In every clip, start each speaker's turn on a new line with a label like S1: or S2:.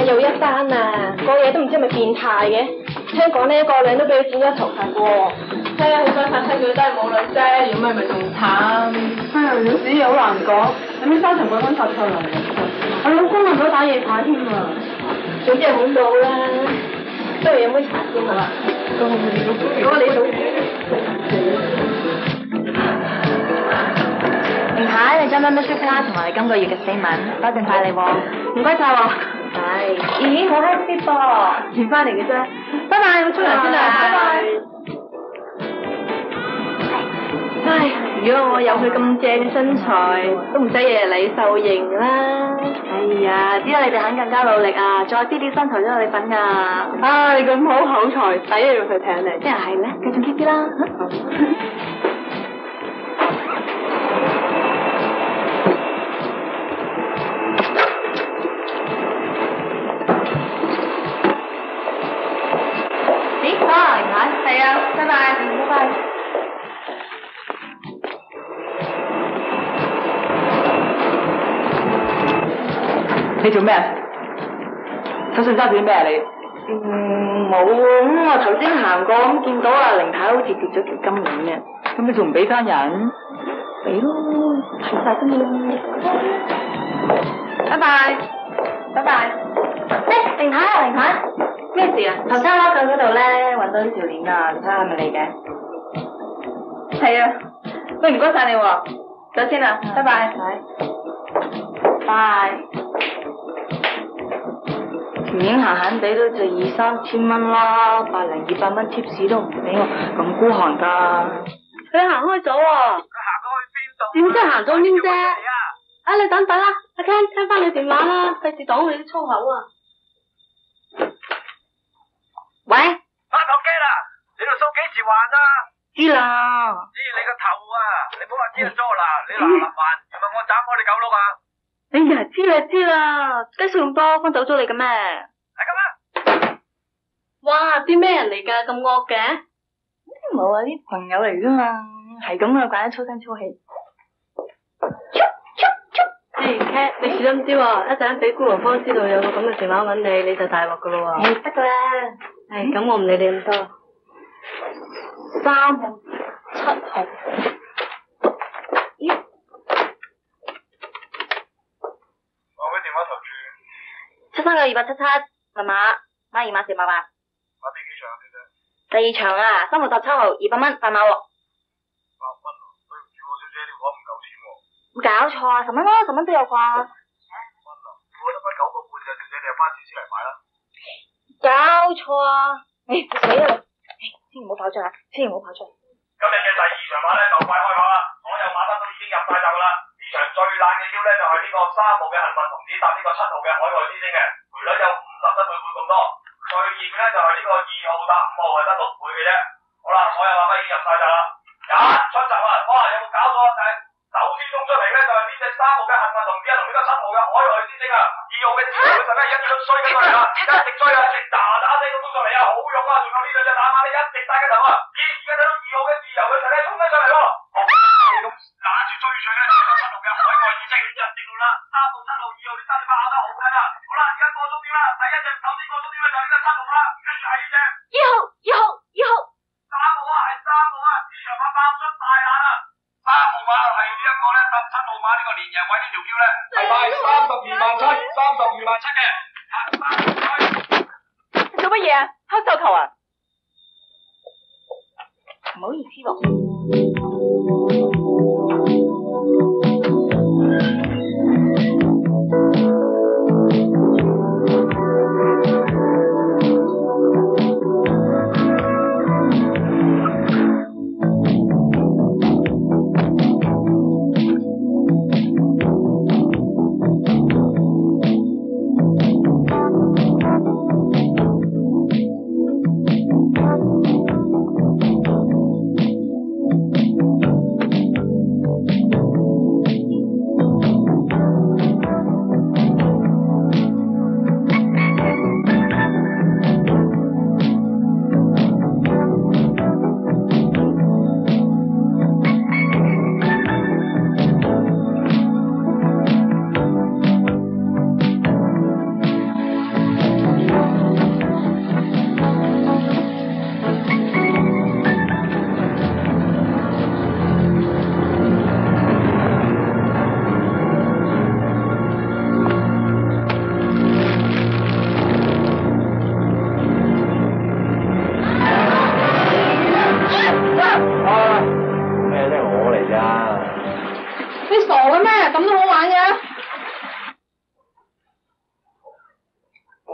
S1: 有一單啊，個嘢都唔知係咪變態嘅，聽講呢個女都俾佢剪咗頭髮喎。係啊，好多拍親佢都係冇女啫，如果唔係咪仲慘？係啊，有時嘢好難講，有咩沙塵暴咁發出嚟？我老公問到打夜牌添啊，總之係恐怖啦。不如飲杯茶先好嘛？嗰個你老明太，你將 membership 卡同埋今個月嘅statement，多謝晒你喎，唔該晒喎。係，咦，好 happy 噃，轉翻嚟嘅啫。拜拜，我出嚟先啦，拜拜。唉，如果我有佢咁正嘅身材，都唔使日日嚟受刑啦。哎呀，只要你哋肯更加努力啊，再啲啲身材都有你份噶。唉，咁好口才，抵啊要佢請你。即係係咧，繼續 keep 啲啦。咦，好啊，唔該，係啊，拜拜，拜拜。你做咩啊？手上揸住啲咩啊你？冇咁我頭先行過咁見到阿凌太好似跌咗條金鏈嘅，咁你仲唔俾翻人？俾咯，睇晒啫嘛。拜拜，拜拜。凌太啊，凌太，咩事啊？頭先喺佢嗰度咧揾到呢條鏈啊，你睇下係咪你嘅？係啊，喂唔該晒你喎，走先啦，拜拜。拜。條鏈閒閒地都就2-3千蚊啦，200蚊貼士都唔俾我，咁孤寒噶。佢行開咗喎。佢行咗去邊度？點知行咗邊啫？啊，你等等啦，阿 Ken 聽翻你電話啦，費事擋你啲粗口啊。喂？翻頭機啦，你條數幾時還啊？知啦。知你個頭啊！你唔好話知就咗啦，你嗱嗱還，係咪我斬開你狗碌啊？哎呀，知啦，雞碎咁多，分走咗你嘅咩？係咁啊！哇，啲咩人嚟㗎？咁惡嘅？冇啊，啲朋友嚟啫嘛，係咁啊，慣得粗聲粗氣。Cat， 你小心啲喎，一陣俾顧問科知道有個咁嘅電話揾你，你就大鑊㗎咯喎。得㗎啦。咁我唔理你咁多。3號、7號。咦？739-277，密碼孖2碼488。買邊幾場啊，小姐？第2場啊，3號搭7號，200蚊，快碼喎。100蚊啊？對唔住喎，小姐，你講唔夠錢喎。冇搞錯啊，10蚊咯，10蚊都有啩。10蚊啊？我得翻9個半咋，小姐，你有翻錢先嚟買啦。搞錯啊！死啦！千祈唔好跑出嚟，千祈唔好跑出嚟。今日嘅第2場馬咧就快開跑啦，所有馬匹都已經入晒閘噶啦。呢場最爛嘅招咧就係呢個3號嘅幸運童子搭呢個7號嘅海外之星嘅，賠率有57倍咁多。最熱嘅咧就係呢個2號搭5號係得6倍嘅啫。好啦，所有馬匹已經入晒閘啦。出閘啊！哇，有冇搞錯啊？首先衝出嚟咧就係呢隻3號嘅幸運童子同呢個7號嘅海外之星啊。2號嘅2號嗰陣咧一直都衰緊佢啦，一直追啊，一直喳聲咁衝上嚟啊，好勇啊！仲有呢兩隻大馬咧一直帶緊頭啊，而家睇到2號嘅自由嗰陣咧衝緊上嚟喎。咁攬住追上咧，7號嘅海外之星入直路啦，3號、7號、2號，你3隻馬咬得好緊啊！好啦，而家過終點啦，第一隻首先過終點咧就係呢個7號啦，跟住係呢隻2號，3號啊，係3號啊，呢場馬爆出大冷啊！3號馬係呢一個咧搭7號馬呢個連贏位呢條橋咧，係賣32,700嘅。做乜嘢啊？黑手球啊？唔好意思喎。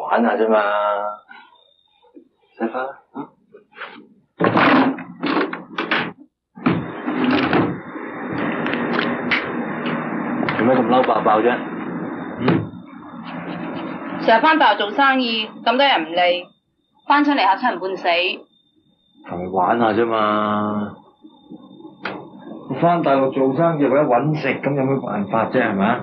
S2: 玩下啫嘛，洗翻啦，做咩咁嬲爆爆啫？
S1: 成日翻大陸做生意，咁多人唔理，翻親嚟嚇親人半死。
S2: 同佢玩下啫嘛。我翻大陸做生意為咗揾食，咁有咩辦法啫？係咪？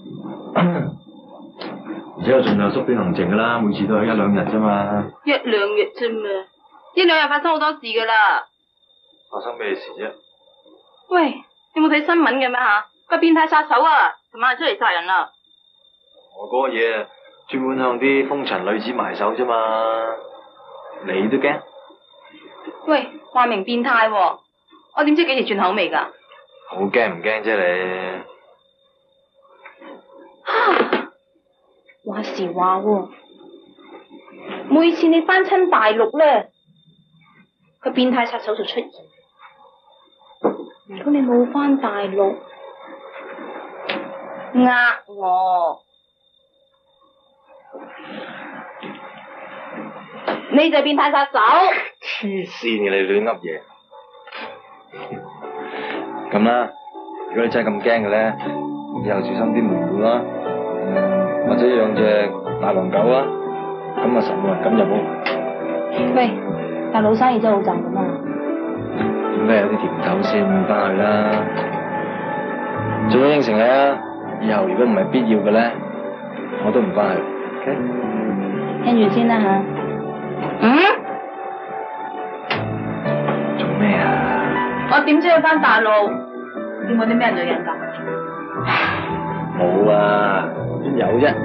S2: 而且我盡量縮短行程噶啦，每次都係1-2日啫嘛。
S1: 1-2日啫嘛，1-2日發生好多事噶啦。
S2: 發生咩事啫？
S1: 喂，有冇睇新聞嘅咩嚇？個變態殺手啊，尋晚出嚟殺人啦。
S2: 我嗰個嘢專門向啲風塵女子埋手啫嘛，你都驚？
S1: 喂，話明變態喎，我點知幾時轉口味㗎？
S2: 好驚唔驚啫你？
S1: 話時話喎，每次你翻親大陸咧，個變態殺手就出現。如果你冇翻大陸，呃我，你就係變態殺手。
S2: 黐線嘅你亂噏嘢。咁啦，如果你真係咁驚嘅咧，以後小心啲門戶啦，或者養隻大狼狗啊，咁啊實冇人敢入屋。
S1: 喂，大佬生意真係好賺噶嘛？
S2: 點解有啲甜頭先翻去啦？最好應承你啊！以後如果唔係必要嘅咧，我都唔翻去。OK？
S1: 聽住先啦吓。
S2: 做咩啊？
S1: 我點知你翻大陸？見過啲咩人做人㗎？
S2: 冇啊，邊有啫？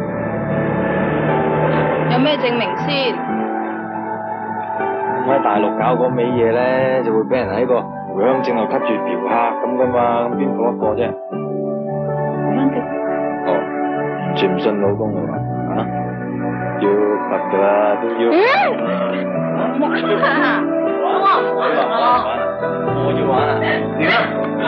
S1: 有咩證明先？
S2: 我喺大陸搞嗰味嘢咧，就會俾人喺個回鄉證度吸住嫖客咁噶嘛，咁邊個一個啫？哦，完全唔信老公喎，啊？要罰噶啦，都要。我要玩啊！點啊？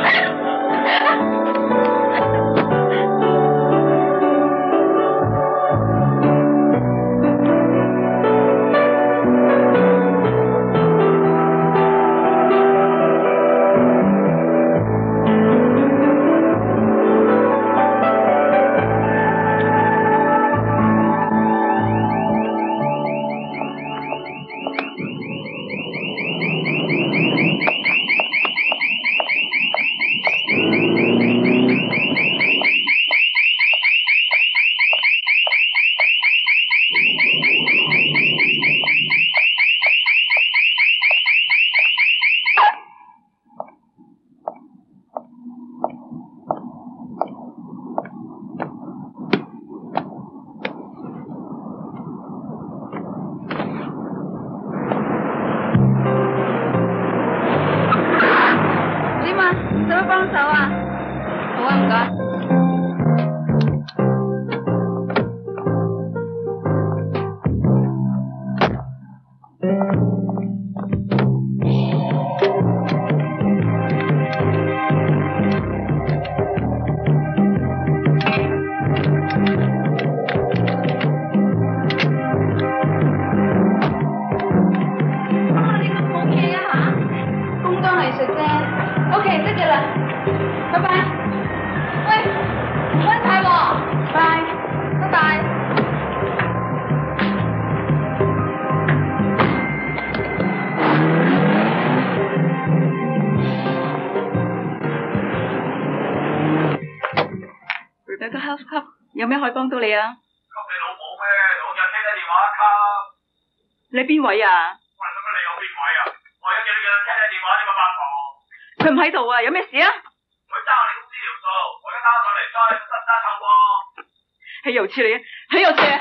S1: 有咩可以幫到你啊？
S3: 給你老母咩？我有聽你電話卡。
S1: 你邊位啊？
S3: 喂，咁你有邊位啊？我而家叫你聽你電話呢個八婆。
S1: 佢唔喺度啊，有咩事啊？
S3: 佢爭我哋公司條數，我而家打上嚟再新揸臭喎。
S1: 豈有此理！豈有此理！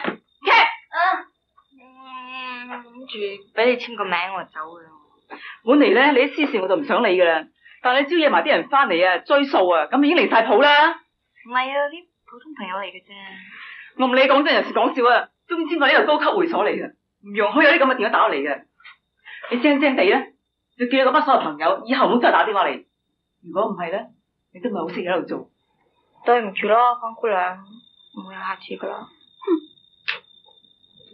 S1: 諗住俾你簽個名我就走㗎啦。本嚟咧，你啲私事我就唔想理噶啦，但係你招惹埋啲人翻嚟啊，追數啊，咁已經離晒譜啦。唔係啊，啲普通朋友嚟嘅啫。我唔理講真，又是講笑啊！中簽過呢個高級會所嚟嘅，唔容許有啲咁嘅電話打嚟嘅。你聲聲地咧，就叫你嗰班所有朋友以後唔好再打電話嚟。如果唔係咧，你都唔係好識喺度做。對唔住咯，方姑娘，唔會有下次噶啦。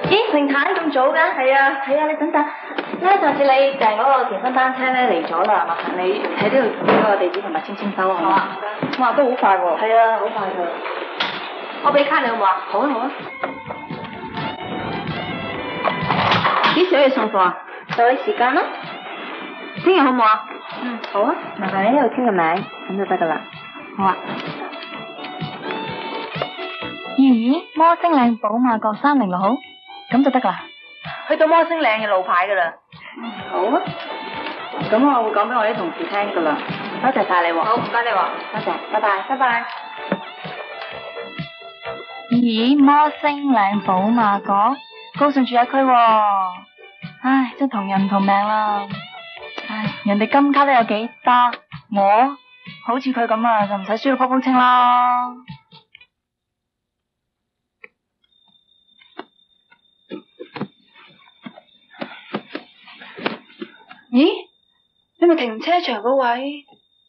S1: 咦，盛太咁早嘅？係啊，你等等。咧，上次你訂嗰個健身單車咧嚟咗啦，麻煩你喺呢度俾個地址同埋簽收好嘛？哇，都好快喎。係啊，好快㗎。我俾卡你好唔好啊？好啊。幾時可以送貨啊？到你時間啦。聽日好唔好啊？好啊。麻煩你喺度簽個名，咁就得㗎啦。好啊。
S4: 咦，摩星嶺寶馬角306號，咁就得㗎啦。
S1: 去到摩星嶺嘅路牌㗎啦。好啊。咁我會講俾我啲同事聽㗎啦。多謝晒你喎。好，唔該你喎。多謝，拜拜。
S4: 咦，摩星嶺寶馬角，高順住一區喎。唉，真同人唔同命啦。唉，人哋金卡都有幾多，我好似佢咁啊，就唔使輸到鋪清啦。
S1: 咦？你咪停車場嗰位？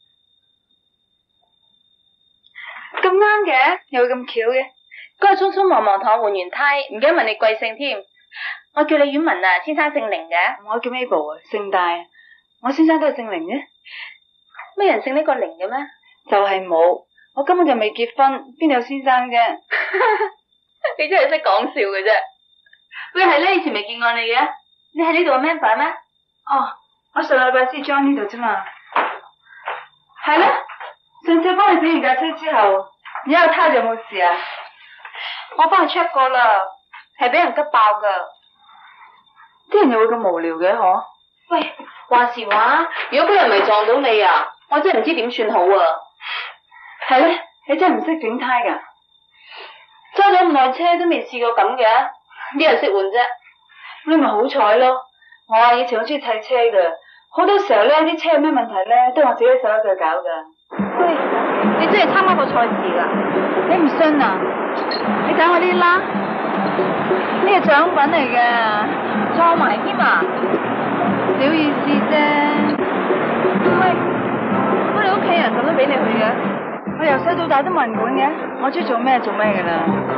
S1: 咁啱嘅，又會咁巧嘅。嗰日匆匆忙忙同我換完胎，唔記得問你貴姓添。我叫你婉文啊，先生姓凌嘅。我叫 Mabel 啊，姓大。我先生都係姓凌嘅。咩人姓呢個凌嘅咩？就係冇，我根本就未結婚，邊有先生啫？你真係識講笑嘅啫。喂，係咧，以前未見過你嘅。你喺呢度嘅 member 咩？哦，我上個禮拜先 join 呢度啫嘛。係咧，上次幫你整完架車之後，而家個胎就冇事啊？我幫你 check 過啦，係俾人吉爆噶。啲人又會咁無聊嘅嗬？喂，話時話，如果嗰人咪撞到你啊，我真係唔知點算好啊。係咧，你真係唔識整胎噶？揸咗咁耐車都未試過咁嘅，啲人識換啫。你咪好彩咯。我啊以前好中意砌車噶，好多時候咧啲車有咩問題咧，都係我自己手一腳搞噶。喂，你真係參加過賽事噶？你唔信啊？你睇我呢啦，呢個獎品嚟嘅，裝埋添啊！小意思啫。喂，我哋屋企人咁都俾你去嘅？我由細到大都冇人管嘅，我中意做咩噶啦。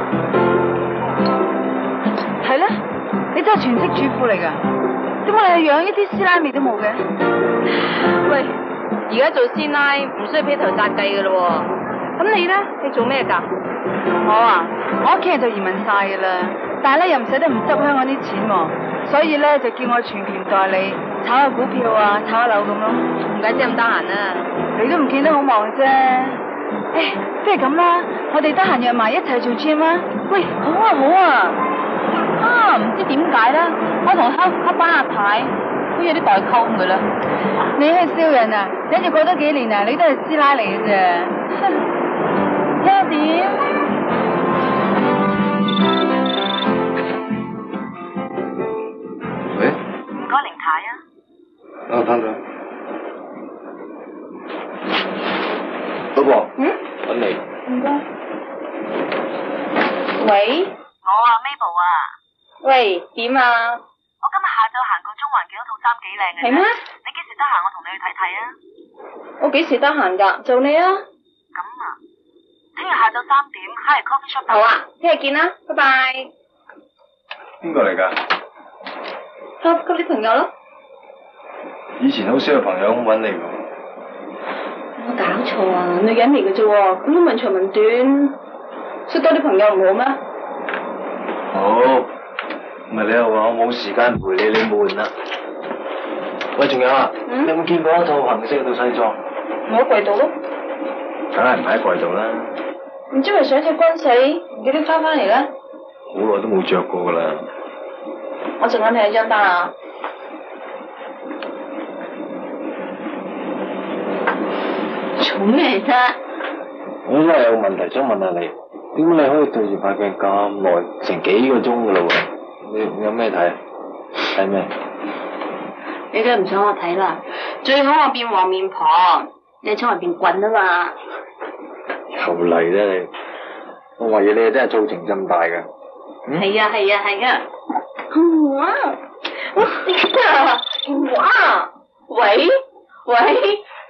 S1: 係咧，你真係全職主婦嚟噶？點解你養一啲師奶味都冇嘅？喂，而家做師奶唔需要披頭紮髻噶咯。咁你咧？你做咩噶？我屋企人就移民晒噶啦，但係咧又唔捨得唔執香港啲錢喎，所以咧就叫我全權代理，炒下股票啊，炒下樓咁咯。唔怪之咁得閒啦，你都唔見得好忙啫。不如咁啦，我哋得閒約埋一齊做 gym 啊。喂，好啊。唔知點解咧，我同黑班阿太都有啲代溝咁嘅啦。你係笑人啊？跟住過多幾年啊，你都係師奶嚟嘅啫。聽下點？
S2: 喂？
S4: 唔該，凌太啊。
S2: 翻咗。老婆。揾你。
S1: 唔該。喂？
S4: 我啊 Mabel 啊。
S1: 喂，點啊？
S4: 我今日下晝行過中環，見到套衫幾靚嘅。係咩？你幾時得閒？我同你去睇睇啊。
S1: 我幾時得閒㗎？就你啊。
S4: 咁啊，聽日下晝3點喺 coffee shop。
S1: 好啊，聽日見啦，拜拜。
S2: 邊個嚟㗎？
S1: 級啲朋友咯。
S2: 以前好少有朋友咁揾你㗎。
S1: 我搞錯啊，女人嚟嘅啫喎，咁都問長問短，識多啲朋友唔好咩？
S2: 好，唔係你又話我冇時間陪你，你悶啦。喂，仲有啊？你有冇見過一套行色嗰套西裝？
S1: 我喺櫃度咯。
S2: 梗係唔喺櫃度啦。
S1: 唔知咪上次軍死，唔記得翻嚟咧？
S2: 好耐都冇着過噶啦。
S1: 我仲揾你一張單啊。做咩啫？
S2: 我真係有個問題想問下你，點解你可以對住塊鏡咁耐，成幾個鐘噶啦喎？你有咩睇？睇咩？
S1: 你梗係唔想我睇啦，最好我變黃面婆，你喺窗外邊滾啊嘛！
S2: 又嚟啫你，我懷疑你真係造情咁大噶。
S1: 係啊！哇！喂，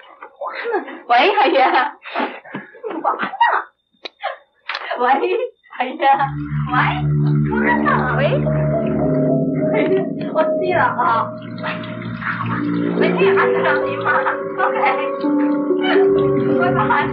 S1: 係啊！哇！喂， 係啊，喂，我知啦啊，你聽日晚上10點啊 ？OK， 拜拜。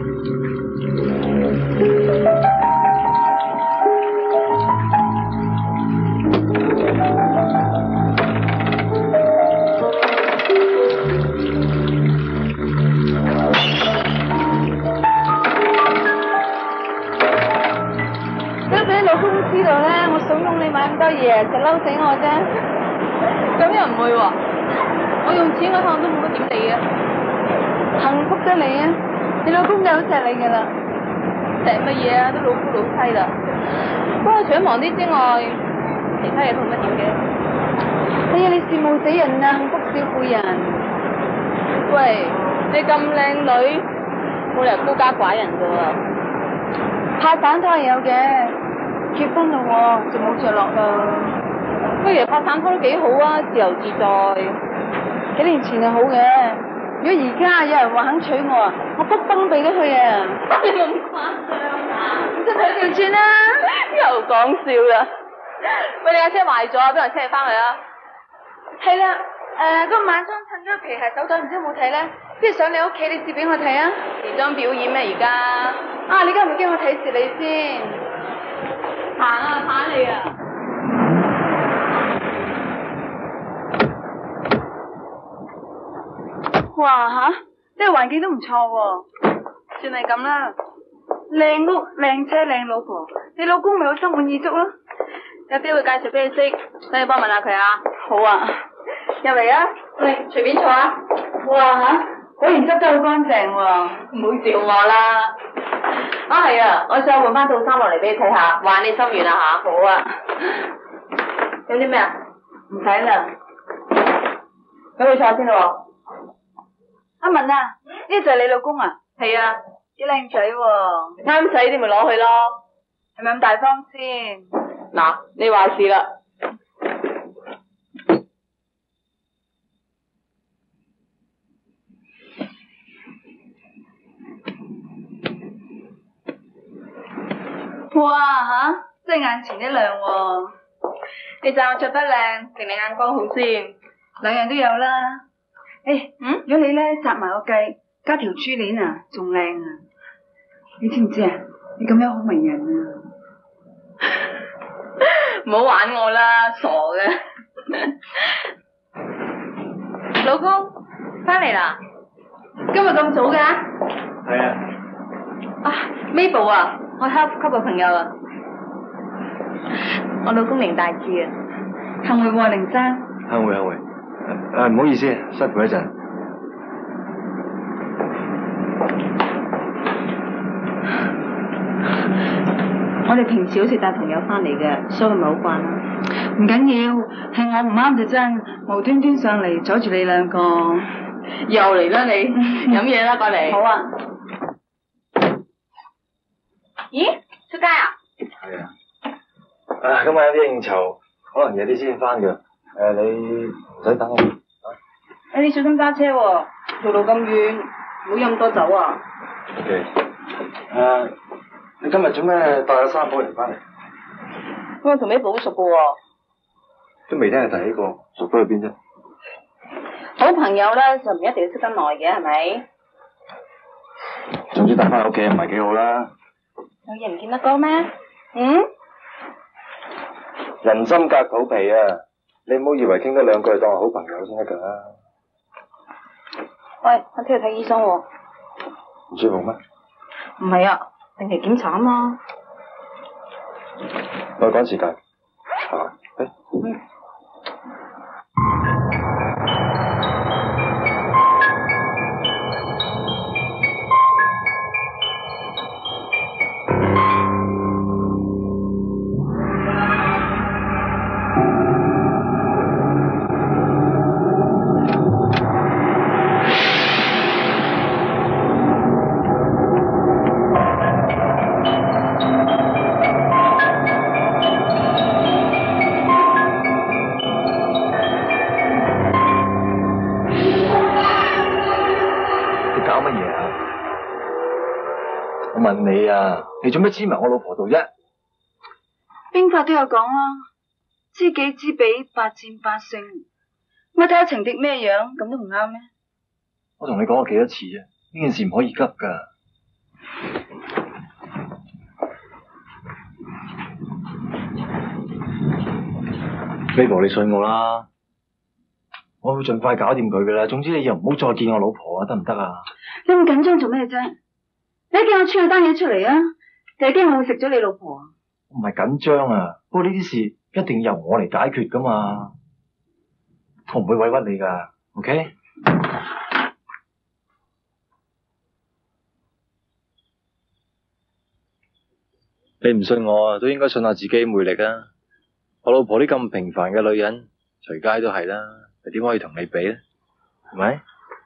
S1: 知道咧，我慫恿你買咁多嘢，就嬲死我啫。咁又唔會喎，我用錢嗰趟都冇乜點理嘅，幸福得你啊！你老公就好錫你噶啦，錫乜嘢啊？都老夫老妻啦。不過除咗忙啲之外，其他嘢都冇乜點嘅。哎呀，你羨慕死人啊，幸福小婦人。喂，你咁靚女，冇理由孤家寡人噶喎。拍散拖係有嘅。結婚嘞喎，就冇着落啦。不如拍散拖都幾好啊，自由自在。幾年前係好嘅，如果而家有人話肯娶我啊，我不崩俾咗佢啊！你咁誇張啊？咁即係睇調轉啦。又講笑啦。喂，你架車壞咗，邊人車你翻去啊？係啦，嗰個晚裝襯咗皮鞋手袋，唔知有冇睇咧？不如上你屋企，你試俾我睇啊！時裝表演咩而家？啊，你而家唔係驚我睇視你先？行啊，打你啊！哇吓，呢個環境都唔錯喎，算係咁啦。靚屋、靚車、靚老婆，你老公咪好心滿意足咯。有機會介紹俾你識，等你幫問下佢啊。好啊，入嚟啊，嚟隨便坐啊。哇吓，果然執得好乾淨喎，唔好笑我啦。啊係啊，我想換翻套衫落嚟俾你睇下，話你心願啊吓。好啊。有啲咩啊？唔使啦。咁你坐先咯。阿文啊，呢就係你老公啊？係啊，幾靚仔喎。啱使啲咪攞去咯。係咪咁大方先？嗱，你話事啦。哇吓，真係眼前一亮喎！你讚我着得靚，定你眼光好先？兩樣都有啦。如果你咧紮埋個髻，加條珠鏈啊，仲靚啊！你知唔知啊？你咁樣好迷人啊！唔好玩我啦，傻嘅！老公，翻嚟啦？今日咁早㗎？
S2: 係啊。
S1: 啊 ，Mabel 啊！我 health club 嘅朋友啊，我老公凌大志啊，幸會喎，凌生。
S2: 幸會。唔好意思，辛苦一陣。
S1: 我哋平時好似帶朋友翻嚟嘅，所以唔係好慣。唔緊要，係我唔啱就真，無端端上嚟阻住你兩個。又嚟啦你，飲嘢啦過嚟。好啊。咦，出街啊？
S2: 係啊。今晚有啲應酬，可能夜啲先翻㗎。你唔使等我。
S1: 你小心揸車喎，條路咁遠，唔好飲咁多酒啊。
S2: OK。你今日做咩帶咗三寶嚟翻嚟？
S1: 我同你補熟㗎喎。
S2: 都未聽你提起過，熟到去邊啫？
S1: 好朋友咧就唔一定要識得耐嘅，係咪？
S2: 總之帶翻屋企唔係幾好啦。
S1: 有嘢唔見得光咩？
S2: 人心隔肚皮啊！你唔好以為傾得兩句當係好朋友先得㗎。
S1: 喂，我聽日睇醫生喎。
S2: 唔舒服咩？
S1: 唔係啊，定期檢查啊嘛。
S2: 我趕時間。問你啊，你做咩黐埋我老婆度啫？
S4: 兵法都有講啦，知己知彼，百戰百勝。我睇下情敵咩樣，咁都唔啱咩？
S2: 我同你講過幾多次啫，呢件事唔可以急噶。Mabel，你信我啦，我會盡快搞掂佢噶啦。總之你又唔好再見我老婆啊，得唔得啊？
S4: 你咁緊張做咩啫？你驚我穿咗單嘢出嚟啊？定係驚我會食咗你老婆啊？
S2: 我唔係緊張啊，不過呢啲事一定要由我嚟解決噶嘛，我唔會委屈你噶 ，OK？ 你唔信我啊，都應該信下自己魅力啊！我老婆啲咁平凡嘅女人，隨街都係啦，你點可以同你比咧？係咪？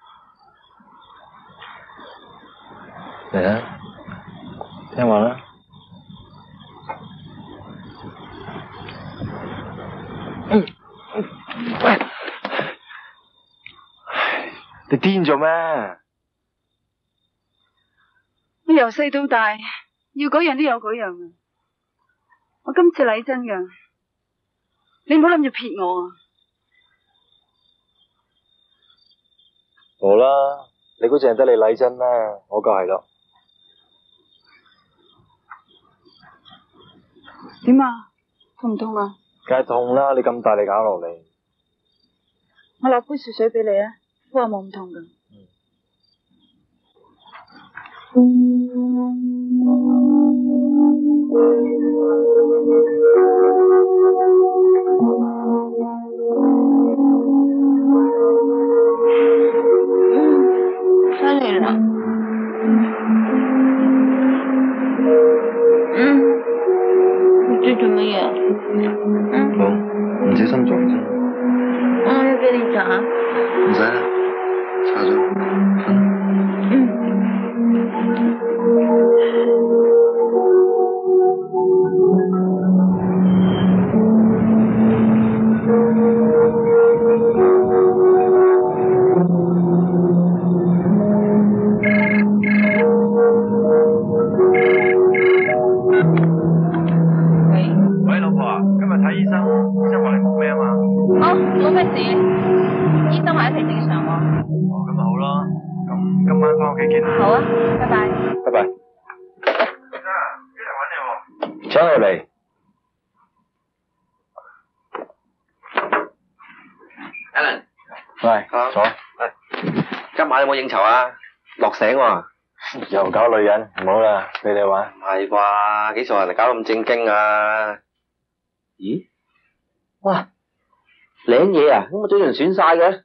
S2: 嚟啦，聽話啦。喂，你癲咗咩？
S4: 我由細到大，要嗰樣都有嗰樣啊！我今次嚟真噶，你唔好諗住撇我啊！
S2: 好啦，你估淨係得你禮真咩？我夠係咯。
S4: 點啊？痛唔痛啊？
S2: 梗係痛啦！你咁大力搞落嚟，
S4: 我落杯雪水俾你啊，不過冇咁痛噶。
S1: 犀利啦！你追做乜嘢？
S2: 冇，唔小心撞啫。
S1: 我要俾你擦。
S2: 唔使啦，擦咗。
S3: 喂，老婆啊，今日睇醫生，醫生話你冇咩啊嘛？
S1: 哦，冇咩事，醫生話一切正常喎。
S3: 哦，咁咪好咯，咁今晚翻屋企見啦。
S1: 好啊，拜拜。
S2: 拜拜。
S3: 先生，邊嚟揾你喎？
S2: 請入嚟。
S5: Alan，
S2: 喂，坐。
S5: 今晚有冇應酬啊？落醒喎。
S2: 又搞女人，唔好啦，俾你玩。
S5: 唔係啩？幾傻人嚟搞咁正經啊？咦？哇！領嘢啊？咁我嘴唇損晒嘅。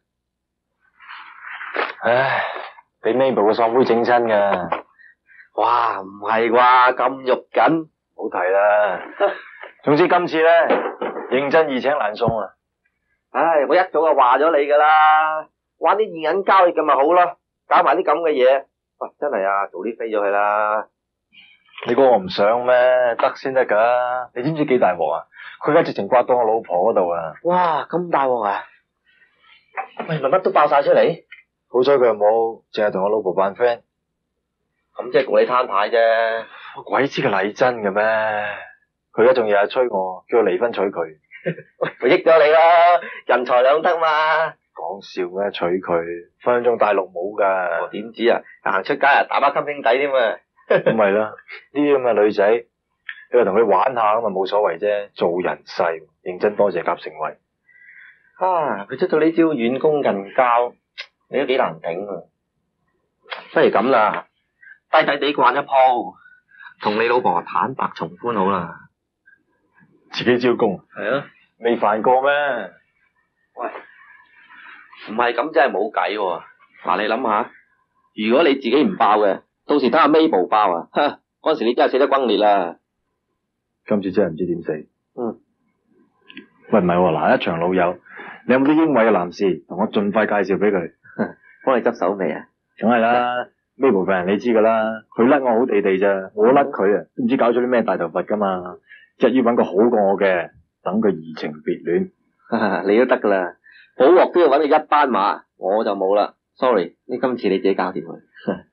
S2: 唉，俾 Mabel 個喪妹整親噶。
S5: 哇！唔係啩？咁肉緊？
S2: 唔好提啦。總之今次咧，認真易請難送啊！
S5: 唉，我一早就話咗你噶啦，玩啲現銀交易嘅咪好咯，搞埋啲咁嘅嘢。喂，真係啊，早啲飛咗去啦！
S2: 你估我唔想咩？得先得噶。你知唔知幾大鑊啊？佢而家直情刮到我老婆嗰度啊！
S5: 哇，咁大鑊啊！喂，咪乜都爆晒出嚟？
S2: 好彩佢又冇，淨係同我老婆扮 friend。
S5: 咁即係告你攤牌啫。
S2: 我鬼知佢禮真嘅咩？佢而家仲日日催我，叫我離婚娶佢。
S5: 喂，我益咗你啦，人財兩得嘛。
S2: 講笑咩？娶佢，分分鐘大陸冇噶。
S5: 我點知啊？行出街啊，打把襟兄弟添啊！
S2: 咁咪啦，呢啲咁嘅女仔，你話同佢玩下咁咪冇所謂啫。做人世，認真多謝夾成為。
S5: 啊，佢出到呢招遠攻近交，你都幾難頂啊！不如咁啦，低低地慣一鋪，同你老婆坦白從寬好啦。
S2: 自己招供。
S5: 係啊，
S2: 未犯過咩？
S5: 喂，唔係咁真係冇計喎。嗱，你諗下，如果你自己唔爆嘅，到時等阿 Mabel 爆啊，嗰時你真係死得轟烈啦。
S2: 今次真係唔知點死。
S5: 嗯。
S2: 喂，唔係喎，嗱，一場老友，你有冇啲英偉嘅男士同我盡快介紹俾佢？
S5: 幫你執手尾啊？
S2: 梗係啦，Mabel 份人你知噶啦，佢甩我好地地咋，我甩佢啊，都唔知搞咗啲咩大頭佛噶嘛，即係要搵個好過我嘅，等佢移情別戀。
S5: 你都得噶啦，補鑊都要搵佢一班馬，我就冇啦。Sorry， 呢今次你自己搞掂佢。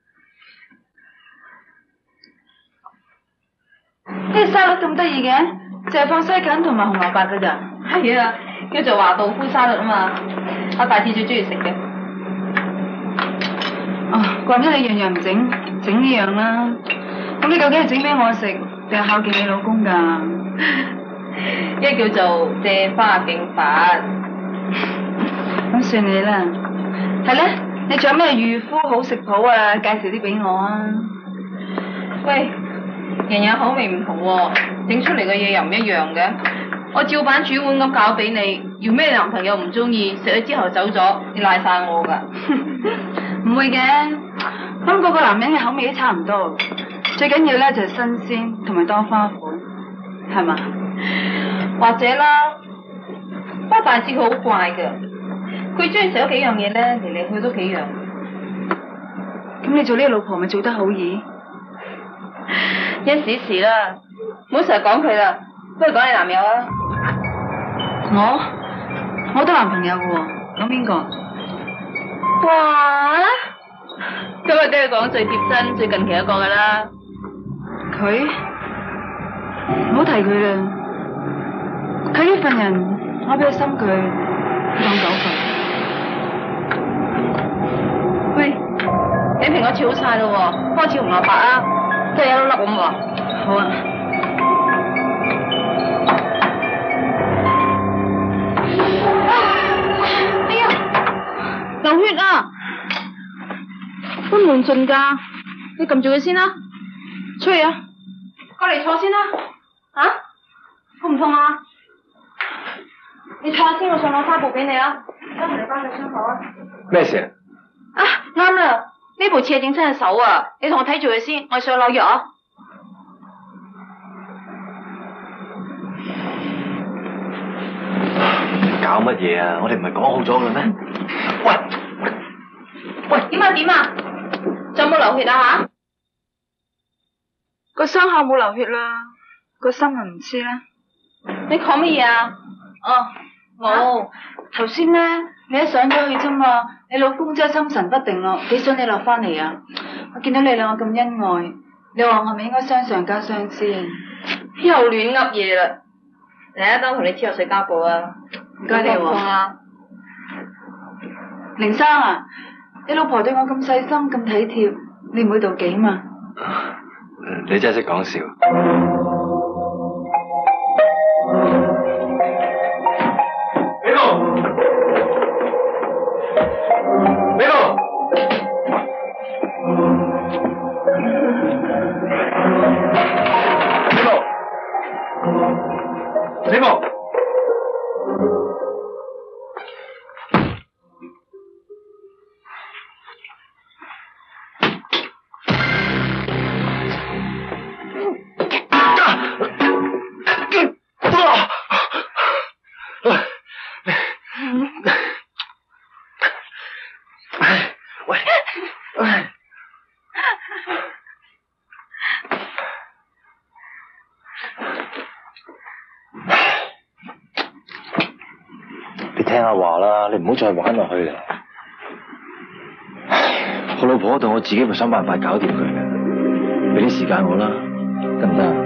S4: 呢個沙律咁得意嘅， 淨係放西芹同埋紅蘿蔔㗎咋？
S1: 係啊，叫做華道夫沙律啊嘛，我大次最中意食嘅。
S4: 哦，怪唔得你樣樣唔整，整呢樣啦。咁你究竟係整俾我食，定係孝敬你老公㗎？
S1: 一叫做借花敬佛。
S4: 咁算你啦。係咧，你仲有咩御夫好食譜啊？介紹啲俾我啊！
S1: 喂，人人口味唔同喎，整出嚟嘅嘢又唔一樣嘅。我照版煮碗咁搞俾你，要咩男朋友唔中意，食咗之後走咗，你賴晒我㗎。
S4: 唔會嘅，咁個個男人嘅口味都差唔多，最緊要咧就係新鮮同埋多花款，係嘛？
S1: 或者啦，不過大致佢好怪㗎，佢中意食咗幾樣嘢咧，嚟嚟去都幾樣。
S4: 咁你做呢個老婆咪做得好易？
S1: 一時時啦，唔好成日講佢啦，不如講你男友啊。
S4: 我都男朋友嘅喎，講邊個？
S1: 哇！今日都係講最貼身、最近期一個㗎啦。
S4: 佢？唔好提佢啦，佢呢份人，我俾佢心佢當狗肺。
S1: 喂，你蘋果切好晒咯喎，開始紅蘿蔔啊，即係一粒粒咁喎。
S4: 好啊。
S1: 哎呀，流血啊！溫門盡㗎，你撳住佢先啦。出去啊！過嚟坐先啦。啊？痛唔痛啊？你坐先，我上攞紗布俾你啊。得嚟幫你傷口啊。
S2: 咩事啊？
S1: 啊，啱啦，呢部似係整親隻手啊！你同我睇住佢先，我上攞藥啊。
S2: 搞乜嘢啊？我哋唔係講好咗嘅咩？喂，
S1: 點啊點啊？仲有冇流血啊吓？
S4: 個傷口冇流血啦，個心啊唔知啦。
S1: 你講乜嘢啊？哦，冇。
S4: 頭先咧，你一上咗去啫嘛，你老公真係心神不定咯，幾想你落翻嚟啊！我見到你兩個咁恩愛，你話我係咪應該傷上加傷先？
S1: 又亂噏嘢啦！嚟啊，等我同你黐落水膠布啊！
S4: 唔該你喎。凌生啊，你老婆對我咁細心咁體貼，你唔會妒忌嘛？
S2: 你真係識講笑。
S3: 俾路，俾路。俾路。
S2: 聽下話啦，你唔好再玩落去啦。我老婆嗰度，我自己會想辦法搞掂佢嘅，俾啲時間我啦，得唔得啊？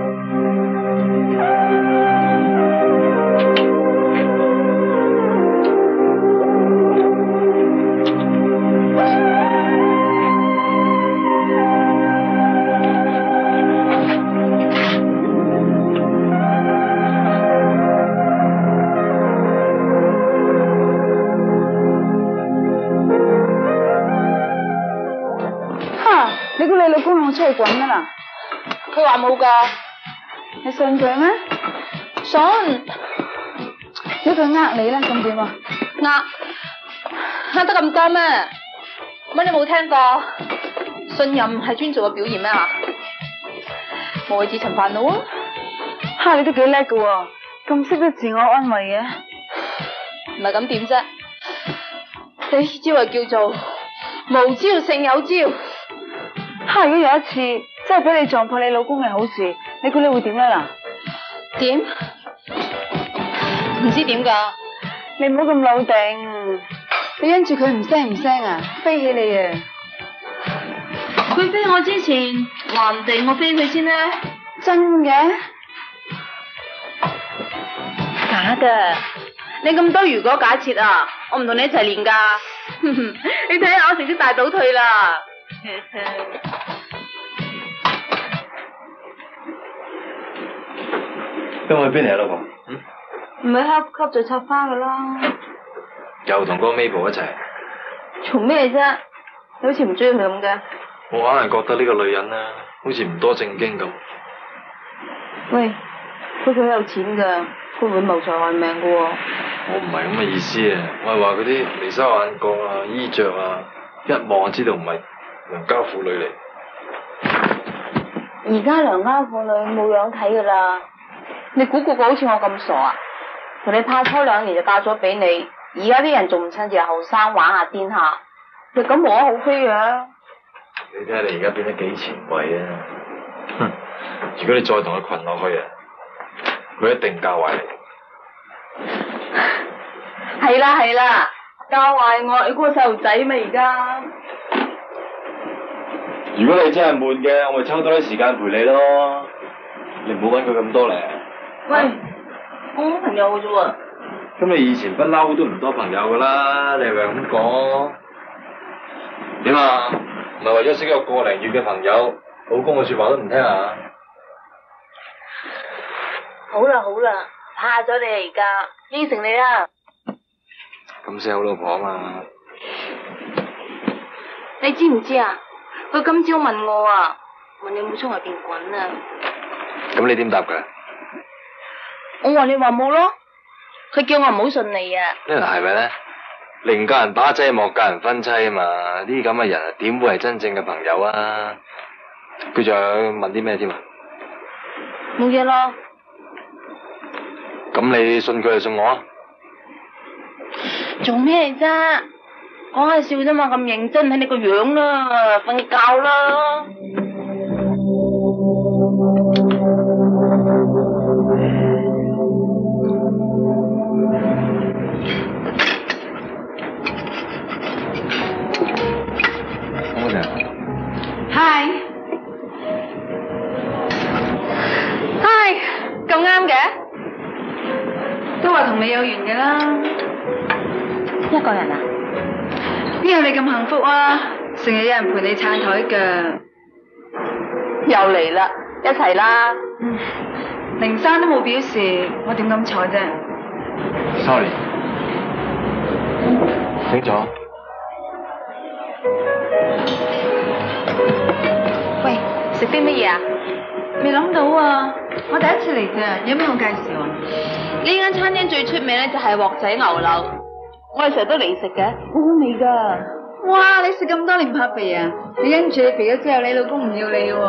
S4: 你估你老公有冇出去滾啊啦？
S1: 佢話冇㗎，
S4: 你信佢咩？
S1: 信。
S4: 如果佢呃你啦，咁點啊？
S1: 呃得咁多咩？乜你冇聽過？信任係專做嘅表現咩嚇？無謂自尋煩惱啊！
S4: 嚇，你都幾叻㗎喎，咁識得自我安慰嘅。
S1: 唔係咁點啫？呢招係叫做無招勝有招。
S4: 如果有一次真係俾你撞破你老公嘅好事，你估你會點咧嗱？
S1: 點？唔知點㗎？
S4: 你唔好咁老定，你因住佢唔聲唔聲啊，飛起你啊！
S1: 佢飛我之前，話唔定我飛佢先呢。
S4: 真嘅？
S1: 假噶，你咁多如果假設啊，我唔同你一齊練噶。你睇下我成績大倒退啦。
S2: 今日去邊嚟啊，老婆？
S1: 唔係黑級就插花噶啦。
S2: 又同嗰個 Mabel 一齊？
S1: 做咩啫？你好似唔中意佢咁嘅。
S2: 我硬係覺得呢個女人啊，好似唔多正經咁。
S1: 喂，佢好有錢噶，佢會謀財害命噶喎。
S2: 我唔係咁嘅意思啊，我係話嗰啲眉梢眼角啊、衣着啊，一望就知道唔係良家婦女嚟。
S1: 而家良家婦女冇樣睇噶啦，你估個個好似我咁傻啊？同你拍拖2年就嫁咗俾你，而家啲人仲唔趁住後生玩下癲下，就咁無可厚非嘅。
S2: 你睇下你而家變得幾前衛啊！哼，如果你再同佢困落去啊，佢一定教壞你。
S1: 係啦，教壞我，你估個細路仔咩而家？
S2: 如果你真係悶嘅，我咪抽多啲時間陪你咯。你唔好搵佢咁多嚟。
S1: 喂，我冇朋友嘅啫喎。
S2: 咁你以前不嬲都唔多朋友噶啦，你係咪咁講？點啊？唔係為咗識個個零月嘅朋友，老公嘅說話都唔聽啊？
S1: 好啦，怕咗你而家，應承你啦。
S2: 咁先好老婆啊嘛。
S1: 你知唔知啊？佢今朝問我啊，問你有冇出外邊滾啊？
S2: 咁你點答噶？
S1: 我話你話冇咯，佢叫我唔好信你啊。
S2: 呢個係咪咧？寧教人把仔莫教人分妻啊嘛！呢啲咁嘅人啊，點會係真正嘅朋友啊？佢仲有問啲咩添啊？
S1: 冇嘢咯。
S2: 咁你信佢就信我啊？
S1: 做咩啫？講下笑啫嘛，咁認真睇你個樣啦，瞓覺啦。Hi，咁啱嘅，都話同你有緣嘅啦。一個人啊？邊有你咁幸福啊？成日有人陪你撐台腳。又嚟啦，一齊啦。凌生都冇表示，我點敢坐啫
S2: ？Sorry， 請坐。
S1: 喂，食啲乜嘢啊？未諗到啊，我第一次嚟啫，有咩好介紹啊？呢間餐廳最出名咧就係鑊仔牛柳，我哋成日都嚟食嘅，好好味噶。哇，你食咁多年怕肥啊？你因住你肥咗之後，你老公唔要你喎。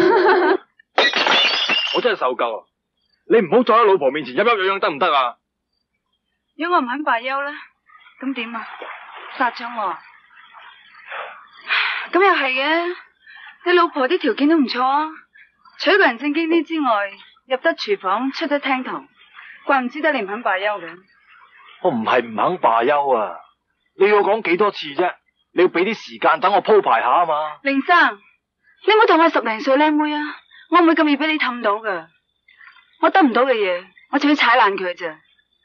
S2: 我真係受夠啊！你唔好再喺老婆面前陰陰樣樣得唔得啊？
S4: 如果我唔肯罷休咧，咁點啊？殺咗我？咁又係嘅，你老婆啲條件都唔錯啊，娶個人正經啲之外，入得廚房，出得廳堂，怪唔知得你唔肯罷休嘅。
S2: 我唔係唔肯罷休啊！你要講幾多次啫？你要俾啲時間等我鋪排下啊嘛！
S4: 凌生，你唔好當我10零歲靚妹啊！我唔會咁易俾你氹到噶，我得唔到嘅嘢，我就要踩爛佢咋。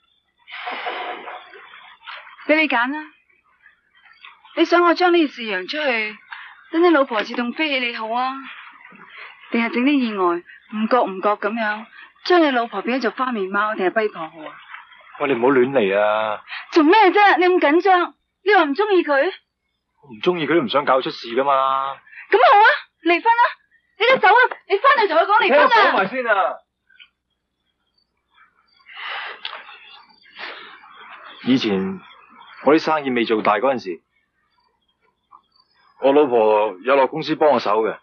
S4: 俾你揀啦，你想我將呢件事揚出去，等你老婆自動飛起你好啊？定係整啲意外，唔覺咁樣，將你老婆變咗做花面貓定係跛婆好啊？
S2: 喂，你唔好亂嚟啊！
S4: 做咩啫？你咁緊張？你話唔中意佢？
S2: 我唔中意佢都唔想搞出事噶嘛。
S4: 咁好啊，離婚啦！你得走啊！你翻嚟同佢講離婚啊！
S2: 講埋先啊！以前我啲生意未做大嗰陣時，我老婆有落公司幫我手嘅，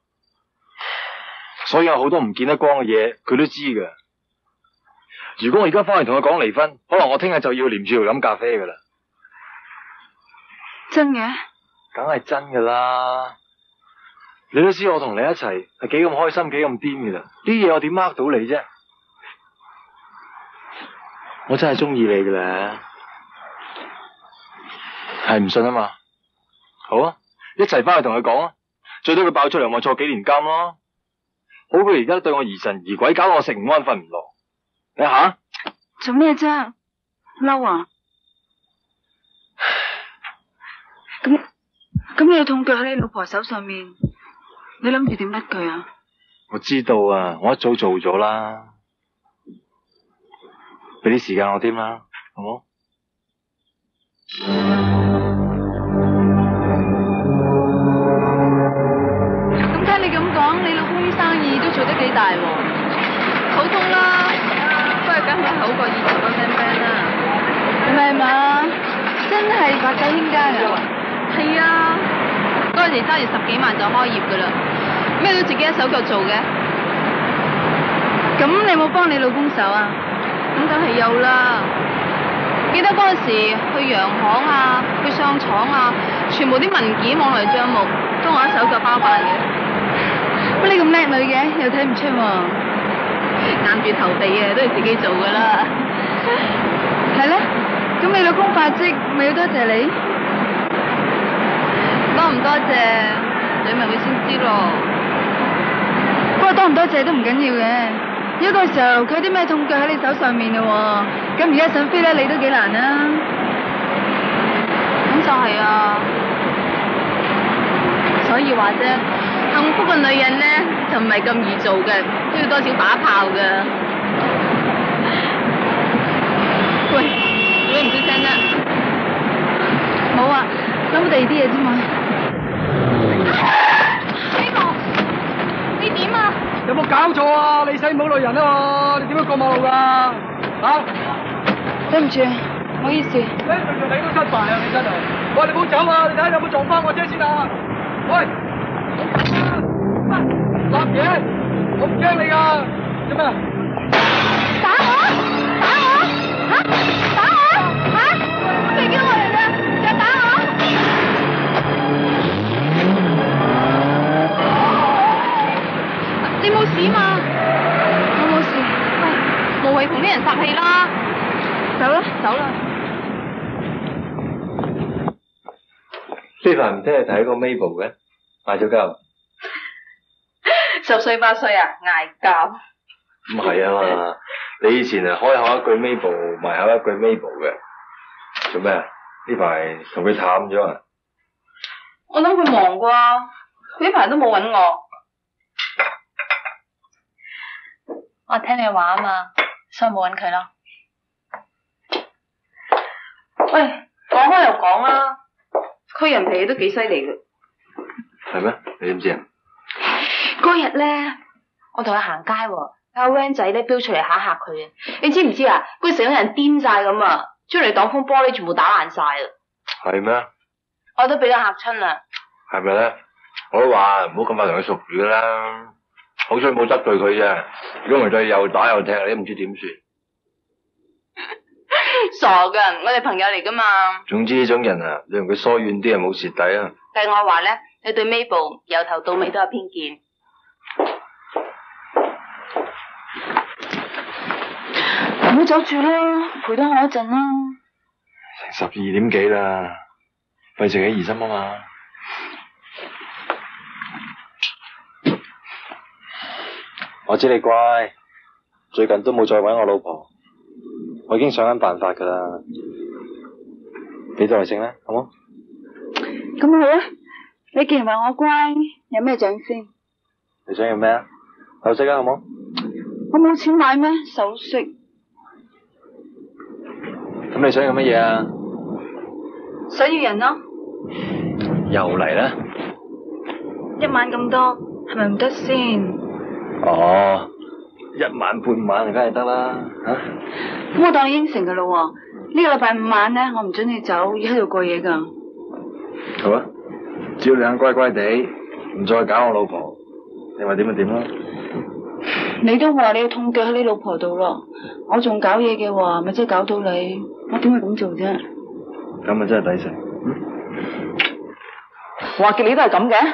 S2: 所以有好多唔見得光嘅嘢，佢都知嘅。如果我而家翻嚟同佢講離婚，可能我聽日就要黏住佢飲咖啡噶啦。
S4: 真嘅？
S2: 梗係真噶啦！你都知我同你一齊係幾咁開心，幾咁癲噶啦！啲嘢我點呃到你啫？我真係中意你噶啦，係唔信啊嘛？好啊，一齊翻去同佢講啊！最多佢爆出嚟，我坐幾年監咯。好過而家對我疑神疑鬼，搞到我食唔安瞓唔落。你吓，
S4: 做咩啫？嬲啊？咁你痛腳喺你老婆手上面，你諗住點甩佢啊？
S2: 我知道啊，我一早做咗啦。俾啲時間我添啦，好冇？
S4: 咁聽你咁講，你老公啲生意都做得幾大喎？普通啦，不過梗係好過以前嗰 band 啦。唔係嘛？真係百濟興家㗎？係啊，嗰陣時揸住10幾萬就開業㗎啦，咩都自己一手腳做嘅。咁你有冇幫你老公手啊？咁梗係有啦。記得嗰陣時去洋行啊，去上廠啊，全部啲文件往來帳目都我一手腳包辦嘅。乜你咁叻女嘅，又睇唔出喎？硬住頭皮嘅都係自己做噶啦。係咧，咁你老公發跡咪要多謝你？多唔多謝你問佢先知咯。不過多唔多謝都唔緊要嘅。有個時候佢有啲咩痛腳喺你手上面嘞喎，咁而家想飛咧你都幾難啊。咁就係啊，所以話啫，幸福嘅女人咧就唔係咁易做嘅，都要多少把炮噶。喂，做咩唔出聲啫？冇啊，諗第二啲嘢啫嘛。呢個，你點啊？
S6: 有冇搞錯啊？你死冇女人啊嘛？你點樣過馬路㗎？啊？
S4: 對唔住，唔好意思。
S6: 你都失敗啊！你真係。喂，你唔好走啊！你睇下有冇撞翻我車先啊？喂，立嘢！我唔驚你㗎。做咩？
S4: 打我！打我！嚇！打我！嚇！你叫我嚟嘅，又打我！你冇事嘛？我冇事。喂，無謂同啲人殺氣啦。走啦，走啦。
S2: 呢排唔聽你睇過 Mabel 嘅，嗌咗交。
S1: 10歲8歲啊，嗌交。
S2: 唔係啊嘛，你以前係開口一句 Mabel， 埋口一句 Mabel 嘅，做咩啊？呢排同佢淡咗啊？
S1: 我諗佢忙啩，佢呢排都冇搵我。我聽你話啊嘛，所以冇搵佢咯。喂，講開又講啦，佢人脾氣都幾犀利嘅。
S2: 係咩？你點知啊？
S1: 嗰日咧，我同佢行街喎，阿 Wing 仔咧飆出嚟嚇佢嘅，你知唔知啊？佢成個人癲晒咁啊，出嚟擋風玻璃全部打爛晒啊！
S2: 係咩？
S1: 我都俾佢嚇親啦。係
S2: 咪咧？我都話唔好咁快同佢熟住啦，好彩冇得罪佢啫，如果唔係對又打又踢，你都唔知點算。
S1: 傻噶，我哋朋友嚟噶嘛。
S2: 總之呢種人啊，你同佢疏遠啲啊，冇蝕底啊。
S1: 計我話咧，你對 Mabel 由頭到尾都有偏見。唔好走住啦，陪多我一陣啦。
S2: 成12點幾啦，費事起疑心啊嘛。我知你乖，最近都冇再搵我老婆，我已經想緊辦法噶啦，俾咗嚟先啦，好冇？
S4: 咁好啊！你既然話我乖，有咩獎先？
S2: 你想要咩啊？首飾啊，好冇？
S4: 我冇錢買咩首飾？
S2: 咁你想要乜嘢啊？
S4: 想要人咯。
S2: 又嚟啦
S4: ！1晚咁多，係咪唔得先？
S2: 哦，1晚半晚梗係得啦，吓？
S4: 咁我當應承噶咯喎，呢個禮拜5晚咧，我唔准你走，要喺度過夜噶。
S2: 好啊，只要你肯乖乖地，唔再搞我老婆，你話點就點啦。
S4: 你都話你要痛腳喺你老婆度咯，我仲搞嘢嘅話，咪即係搞到你，我點會咁做啫？
S2: 咁啊真係抵食。
S1: 話叫你都係咁嘅。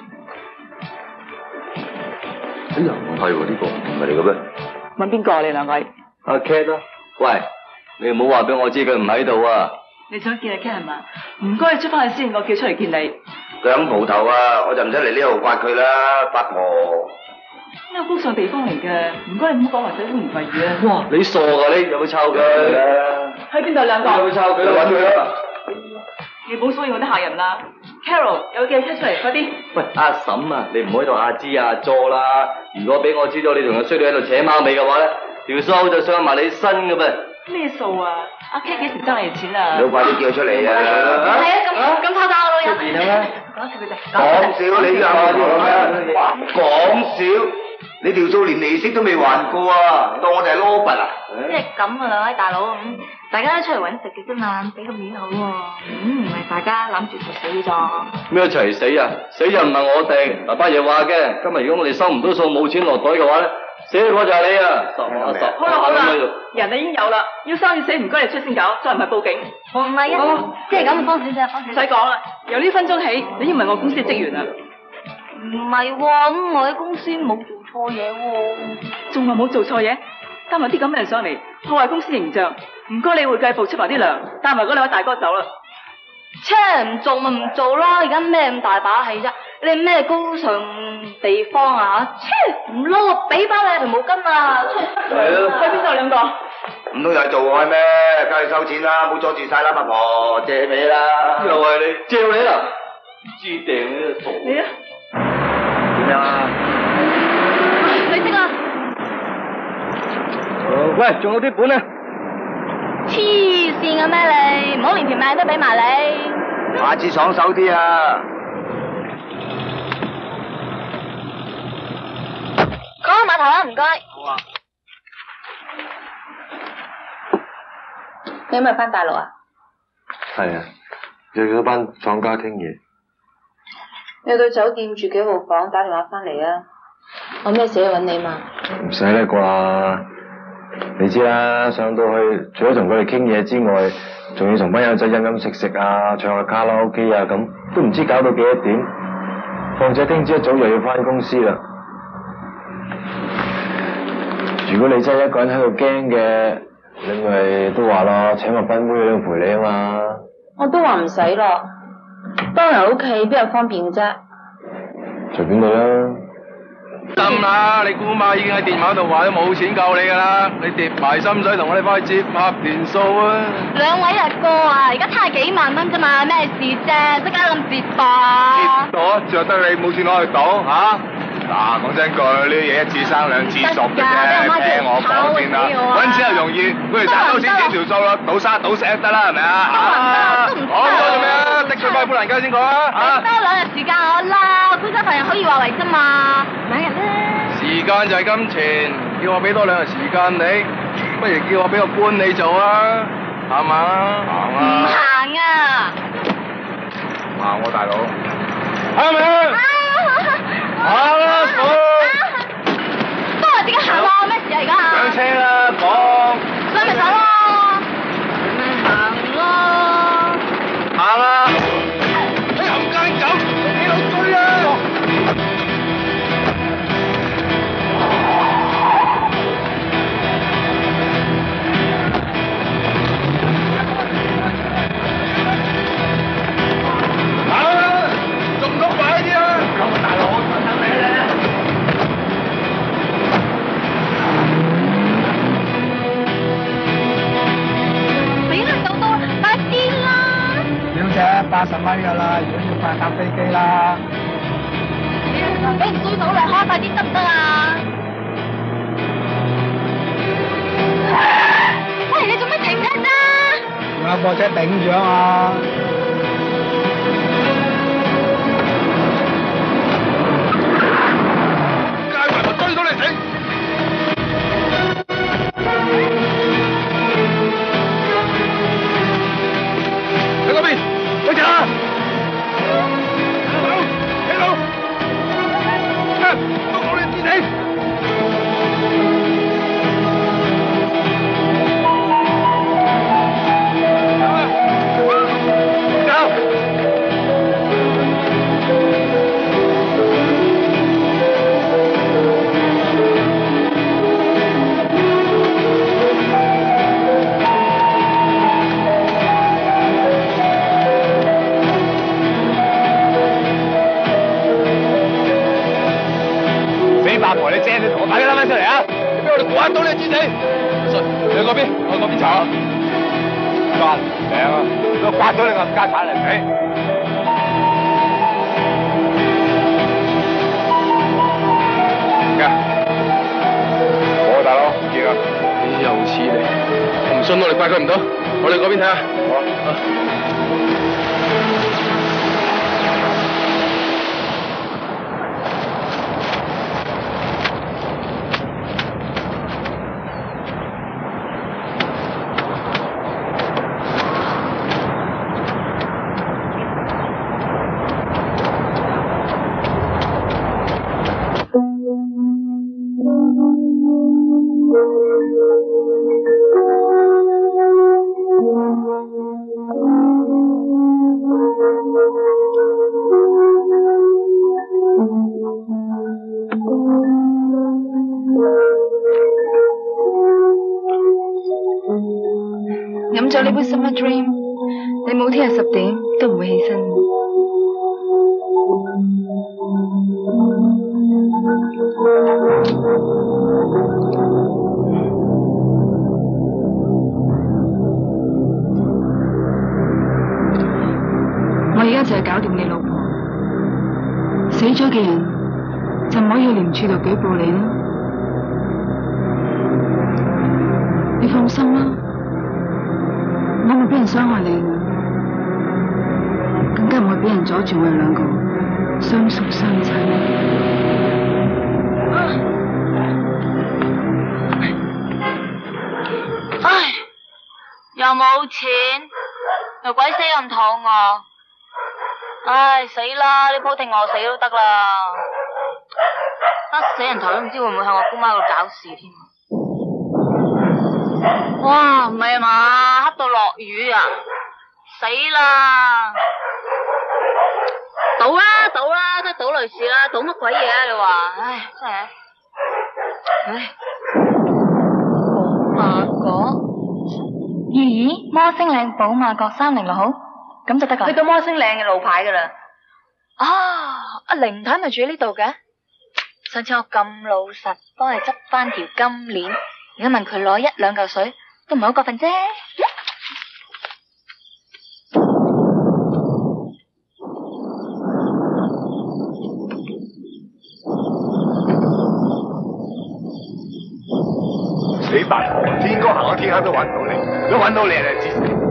S5: 哎呀，唔係喎，呢個唔係你嘅咩？
S1: 問邊個啊？你兩位？
S5: 阿 Cat 啊，喂，你唔好話俾我知佢唔喺度啊！
S1: 你想見阿 Cat 係嘛？唔該，你出翻去先，我叫出嚟見你。
S5: 佢響蒲頭啊，我就唔使嚟呢度刮佢啦，八婆。
S7: 呢個高尚地方嚟嘅，唔該你唔好講話使污言穢語啊！
S2: 哇！你傻㗎你？有冇抄佢？
S7: 喺邊度兩個？
S2: 有冇抄佢？揾佢啦！
S7: 你唔好騷擾我啲客人啦 ！Carol 有記車出嚟，快啲！
S2: 喂，阿嬸啊，你唔好喺度阿支阿佐啦！如果俾我知道你同個衰女喺度扯貓尾嘅話咧，條數就上埋你身㗎噃！
S7: 咩數啊？阿 K 幾時爭你哋錢啊？
S5: 你快啲叫佢出嚟啊！
S1: 係啊，咁抄我老友。
S2: 出邊啊咩？
S7: 講笑佢哋。
S5: 講笑你㗎，講笑！你條數連利息都未還過啊，當我哋係攞拔啊！
S1: 即係咁啊，兩位大佬咁，大家都出嚟揾食嘅啫嘛，俾個面好喎，唔係大家諗住食死咗。
S2: 咩一齊死啊？死就唔係我哋，爸爸爺話嘅。今日如果我哋收唔到數，冇錢落袋嘅話咧，死嗰就係你啊！十。
S7: 好啦，人已經有啦，要生要死唔該你出聲搞，再唔係報警。
S1: 唔係啊，即係咁，方小姐，方小姐。
S7: 唔使講啦，由呢分鐘起，你已經唔係我公司嘅職員啦。
S1: 唔係喎，咁我喺公司冇做錯嘢喎。
S7: 仲話冇做錯嘢？帶埋啲咁嘅人上嚟，破壞公司形象。唔該你會計部出埋啲糧，帶埋嗰兩位大哥走啦。
S1: 切，唔做咪唔做咯，而家咩咁大把氣啫？你咩高尚地方啊？切，唔撈我俾翻你條毛巾啊！
S2: 係啊，
S7: 去邊度兩個？
S5: 唔通又係做開咩？梗係收錢啦，唔好阻住晒啦，八婆借俾啦。
S2: 又係你借你啦？唔知訂呢傻。
S7: 你啊？
S5: 點樣啊？
S1: 你識啦？
S2: 喂，仲有啲本啊？
S1: 黐線嘅咩你？唔好連條命都俾埋你。
S5: 下次爽手啲啊！
S1: 講下碼頭啦，唔該。
S5: 好啊。
S1: 你有冇翻大陸啊？
S8: 係啊，約咗班廠家傾嘢。
S4: 你到酒店住幾號房，打電話翻嚟啊！我咩事去揾你嘛？
S8: 唔使啦啩，你知啦，上到去除咗同佢哋傾嘢之外，仲要同班友仔飲飲食食啊，唱下卡拉 OK 啊，咁都唔知搞到幾多點。況且聽朝一早又要翻公司啦。如果你真係一個人喺度驚嘅，你咪都話咯，請個賓妹喺度陪你啊嘛。
S4: 我都話唔使咯，當人屋企邊有方便嘅啫。
S8: 隨便你啦。
S6: 得啦，你姑媽已經喺電話度話都冇錢救你噶啦，你跌埋心水同我哋翻去接拍段數啊！
S1: 兩位阿哥啊，而家差幾萬蚊啫嘛，咩事啫？即刻咁折墮啊！
S6: 折墮，就得你冇錢攞去賭吓？嗱，講真句，呢啲嘢一次生兩次熟嘅啫，聽我講先啦。搵錢又容易，不如賺到錢幾條數啦，賭沙賭石得啦，係咪啊？
S1: 都唔得，
S6: 講咗做咩啊？的水快富蘭街先講啊！
S1: 多2日時間我啦，非洲朋友可以話為啫嘛，2日啦。
S6: 時間就係金錢，叫我俾多2日時間你，不如叫我俾個官你做啊，係嘛？行啊！
S1: 唔行啊！
S6: 行喎，大佬，係咪啊？行啦，嫂！
S1: 都話自己行喎，咩事啊而家？
S6: 上車啦，講。
S1: 上咪走咯，咪行咯。
S6: 行啦！你冚街走，你老追啊！行啦，仲唔快啲啊！咁大佬，我等你咧。
S1: 死啦，到啦，快啲啦！
S9: 小姐，80米噶啦，如果要快搭飛機啦。
S1: 俾人追到嚟，開快啲得唔得啊？喂，你做咩停緊啊？
S9: 仲有貨車頂住啊嘛。
S6: 街埋咪追到你死！喺嗰邊，警察！起路！都講你知你！ 我擺啲單出嚟啊！你俾我哋估一到你就知死。信，你去嗰邊，我去嗰邊查啊。關名啊！我刮咗你個家產嚟俾。我大佬唔見啊！又似你，我唔信我哋怪佢唔到，我哋嗰邊睇下。好。
S4: 飲咗呢杯 Summer Dream， 你冇聽日10點都唔會起身。我而家就係搞掂你老婆，死咗嘅人就唔可以去廉署度舉報你啦。你放心啦。我冇俾人傷害你，更加唔會俾人阻住我哋兩個相熟相親。
S1: 唉，又冇錢，又鬼死咁肚餓，唉死啦！呢鋪停餓死都得啦，得死人頭都唔知會唔會向我姑媽度搞事添。哇，唔係嘛，黑到落雨啊！死啦！賭啦，賭啦，都係賭類似啦，賭乜鬼嘢啊？你話，唉，真係，唉，寶馬角，
S4: 咦，摩星嶺寶馬角306號，咁就得㗎。
S1: 去到摩星嶺嘅路牌㗎啦。
S4: 啊，阿凌太咪住喺呢度嘅。上次我咁老實幫佢執翻條金鏈，而家問佢攞1-2嚿水。都唔係好過分啫。
S6: 死八婆，天光行咗天黑都揾唔到你，如果揾到你就知死。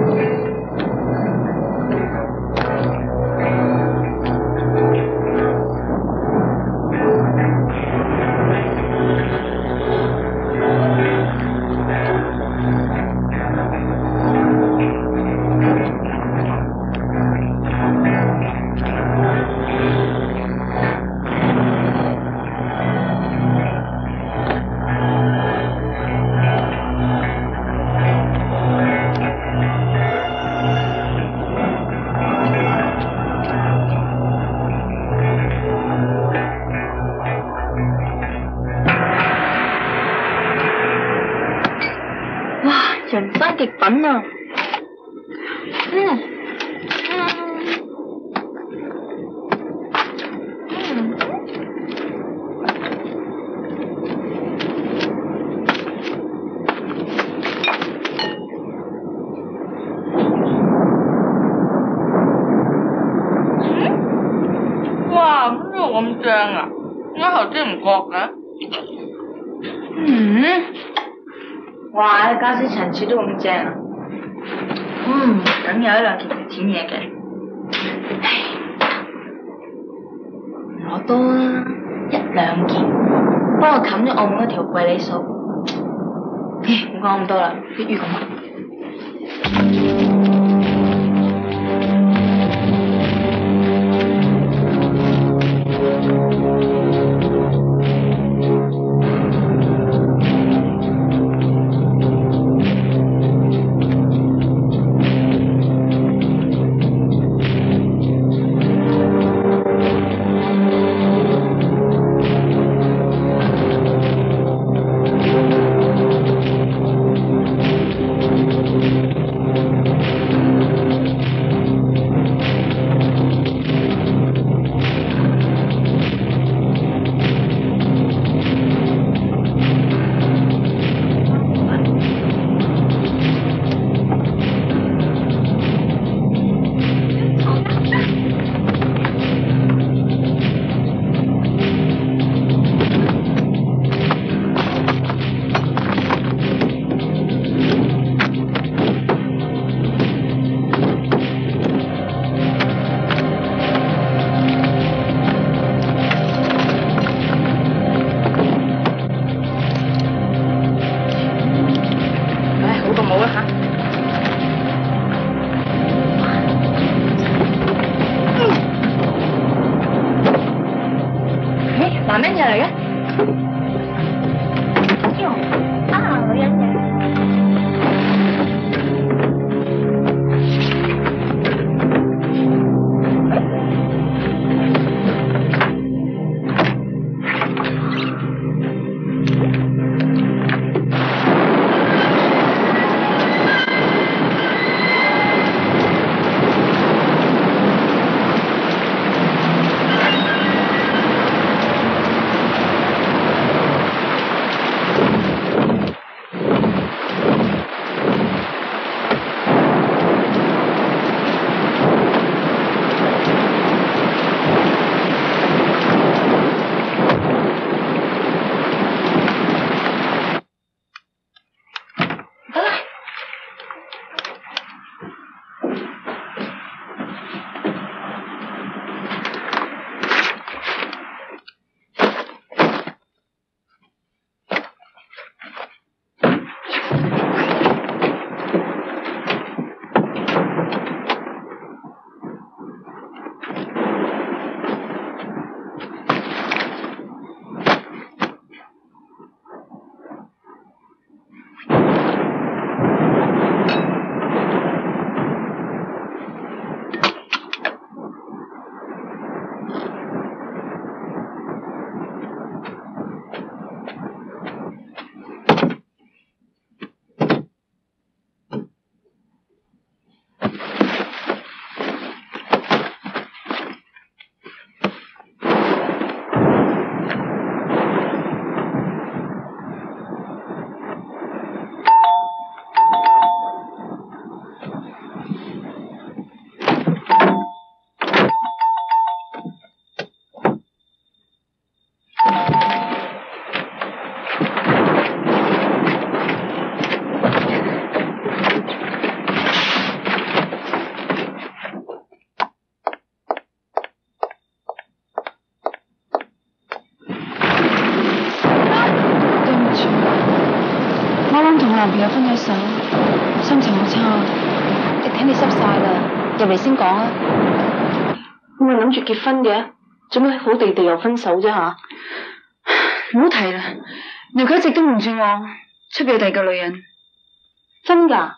S4: 人生極品啊！
S1: 哇，邊度咁正啊？點解頭先唔覺嘅？哇！家私層次都咁正啊！梗有1-2件值錢嘢嘅。攞多啦，1-2件，幫我冚咗澳門嗰條貴利數。唔講咁多啦，必於咁話。
S4: 男朋友分咗手，心情好差，你睇你濕晒啦，入嚟先講啊！我咪諗住結婚嘅，做咩好地地又分手啫吓？唔好提啦，原來佢一直都唔轉我，出邊有第二個女人。真㗎？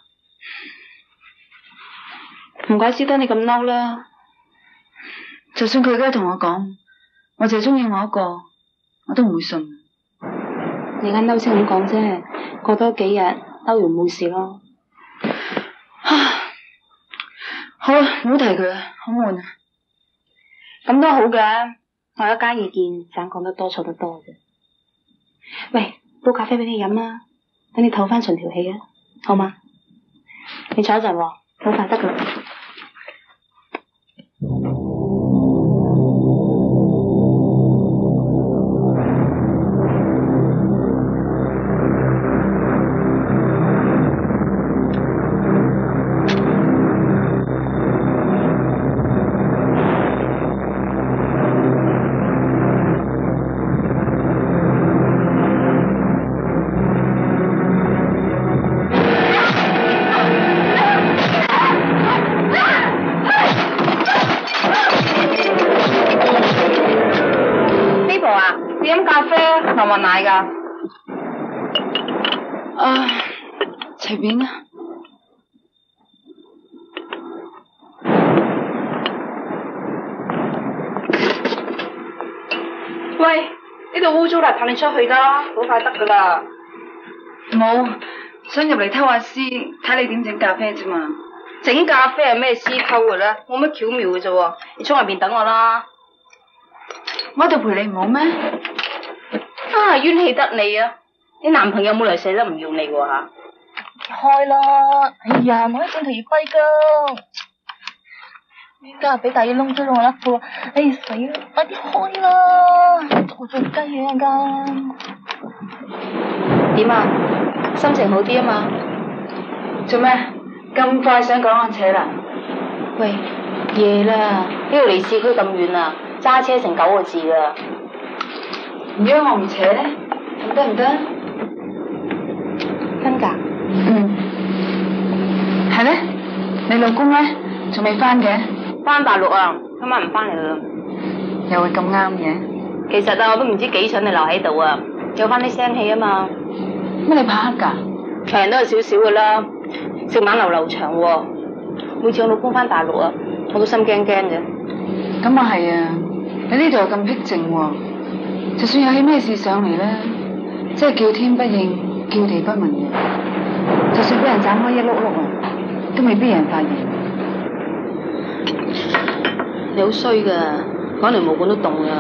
S4: 唔怪之得你咁嬲啦。就算佢而家同我講，我就係中意我一個，我都唔會信。你而家嬲先咁講啫，過多幾日嬲完冇事咯。好啦，唔好提佢啦，好悶啊。咁都好嘅，我有一家意見，盞講得多錯得多啫。喂，煲咖啡俾你飲啊，等你唞翻順條氣啊，好嗎？你坐一陣喎，好快得噶啦。落奶噶？隨便啊。喂，呢度污糟啦，氹你出去啦，好快得噶啦。冇，想入嚟偷下師，睇你點整咖啡啫嘛。整咖啡係咩師偷噶啦？冇乜巧妙嘅啫，你出外邊等我啦。我喺度陪你唔好咩？冤氣得你啊！你男朋友冇嚟捨得唔要你喎吓？開啦！哎呀，唔可以整條月龜噶！依家俾大耳窿追到我甩褲，哎呀死啦！快啲開啦！我做雞嘅一間。點啊？心情好啲啊嘛？做咩？咁快想趕我扯啦？喂，夜啦！呢度離市區咁遠啊，揸車成9個字噶。如果我唔扯咧，咁得唔得？真㗎？係咧？你老公咧，仲未翻嘅？翻大陸啊，今晚唔翻嚟啦。又會咁啱嘅？其實啊，我都唔知幾想你留喺度啊，有翻啲聲氣啊嘛。乜你怕黑㗎？場人都有少少㗎啦，食晚流長喎。每次我老公翻大陸啊，我都心驚驚嘅。咁啊係啊，你呢度又咁僻靜喎。就算有起咩事上嚟咧，即係叫天不應，叫地不聞嘅。就算俾人斬開一碌碌啊，都未必有人發現。你好衰噶，講嚟毛管都凍噶。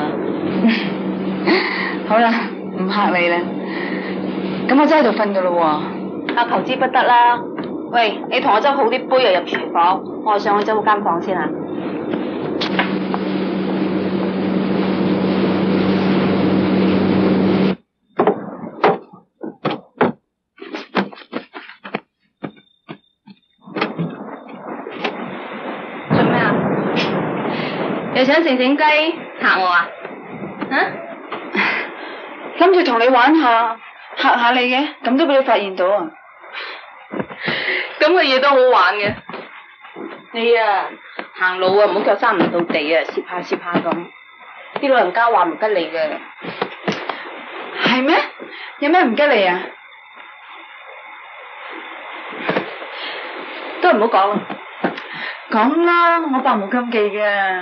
S4: 好啦，唔嚇你啦。咁我真係喺度瞓噶咯喎。求之不得啦。喂，你同我執好啲杯又入廚房，我上去執好間房先啊。又想靜靜雞嚇我啊？諗住同你玩下，嚇下你嘅，咁都俾你發現到啊？咁嘅嘢都好玩嘅。你啊，行路啊，唔好腳踭唔到地啊，攝下咁。啲老人家話唔吉利嘅。係咩？有咩唔吉利啊？都唔好講啦。講啦，我百無禁忌嘅。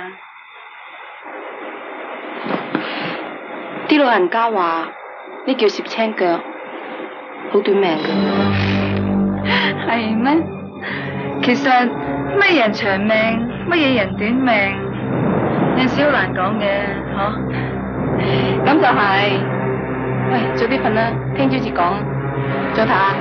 S4: 啲老人家話呢叫攝青腳，好短命嘅。係咩？其實乜嘢人長命，乜嘢人短命，有時好難講嘅，嗬？咁就係。喂，早啲瞓啦，聽朝至講。早唞啊！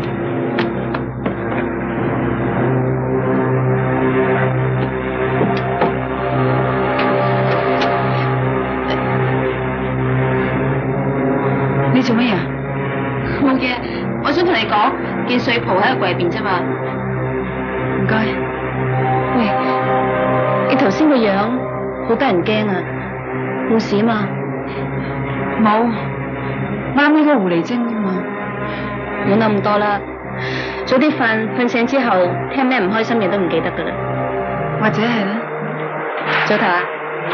S4: 你做乜嘢？冇嘅，我想同你講，件睡袍喺個櫃入邊啫嘛。唔該。喂，你頭先個樣好得人驚啊！冇事嘛？冇，啱呢個狐狸精啫嘛。
S1: 冇諗咁多啦，早啲瞓，瞓醒之後聽咩唔開心嘢都唔記得噶啦。
S4: 或者係咧，
S1: 早唞啊！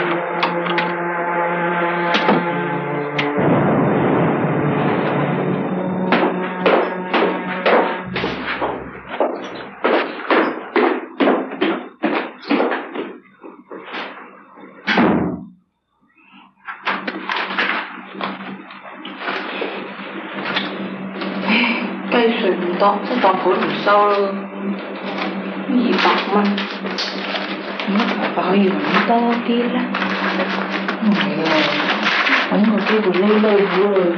S4: 雞碎唔多，即當盤唔收咯，200蚊，點解頭髮可以揾多啲咧？唔係啊，揾個機會匿匿好啦。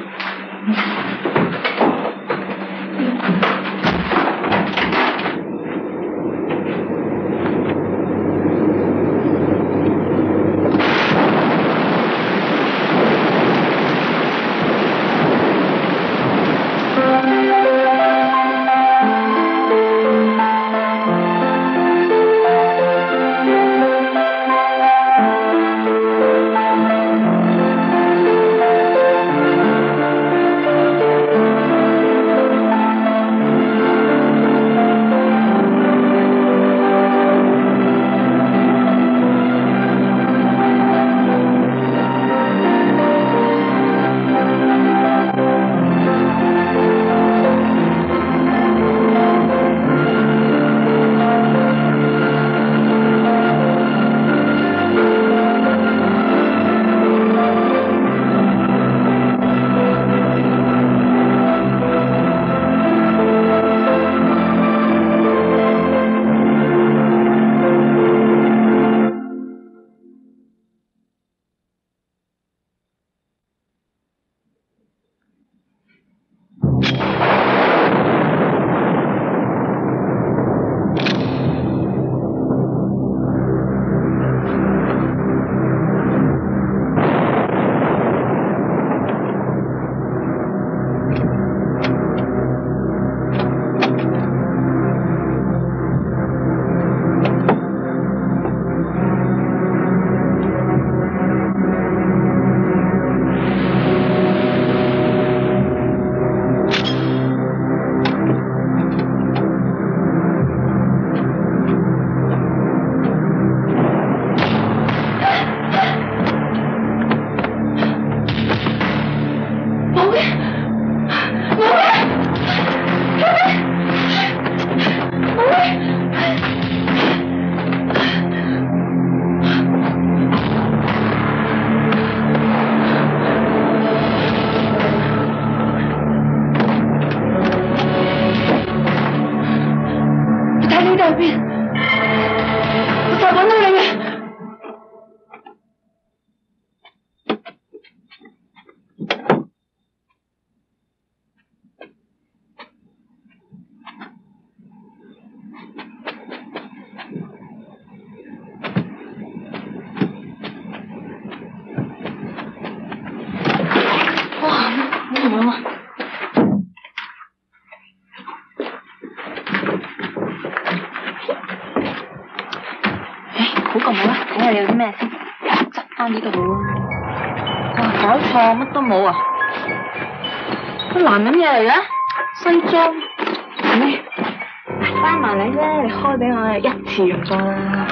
S1: 呢度好啊！哇，搞錯，乜都冇啊！個男人嘢嚟嘅，西裝。唉，翻埋嚟啫，你開俾我一次用過啦。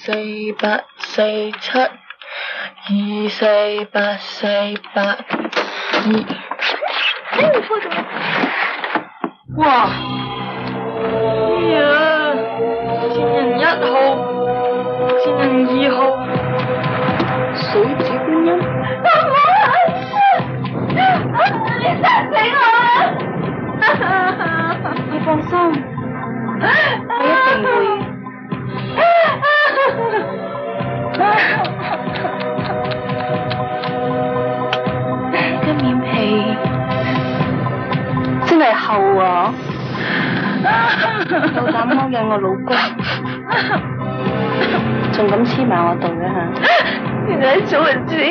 S4: 哇！哎呀，情人1號，情人2號，水子觀音。你殺死我啦！你放心，我一定會。個面皮真係厚啊！夠膽勾引我老公，仲咁黐埋我度嘅吓！原來做人知，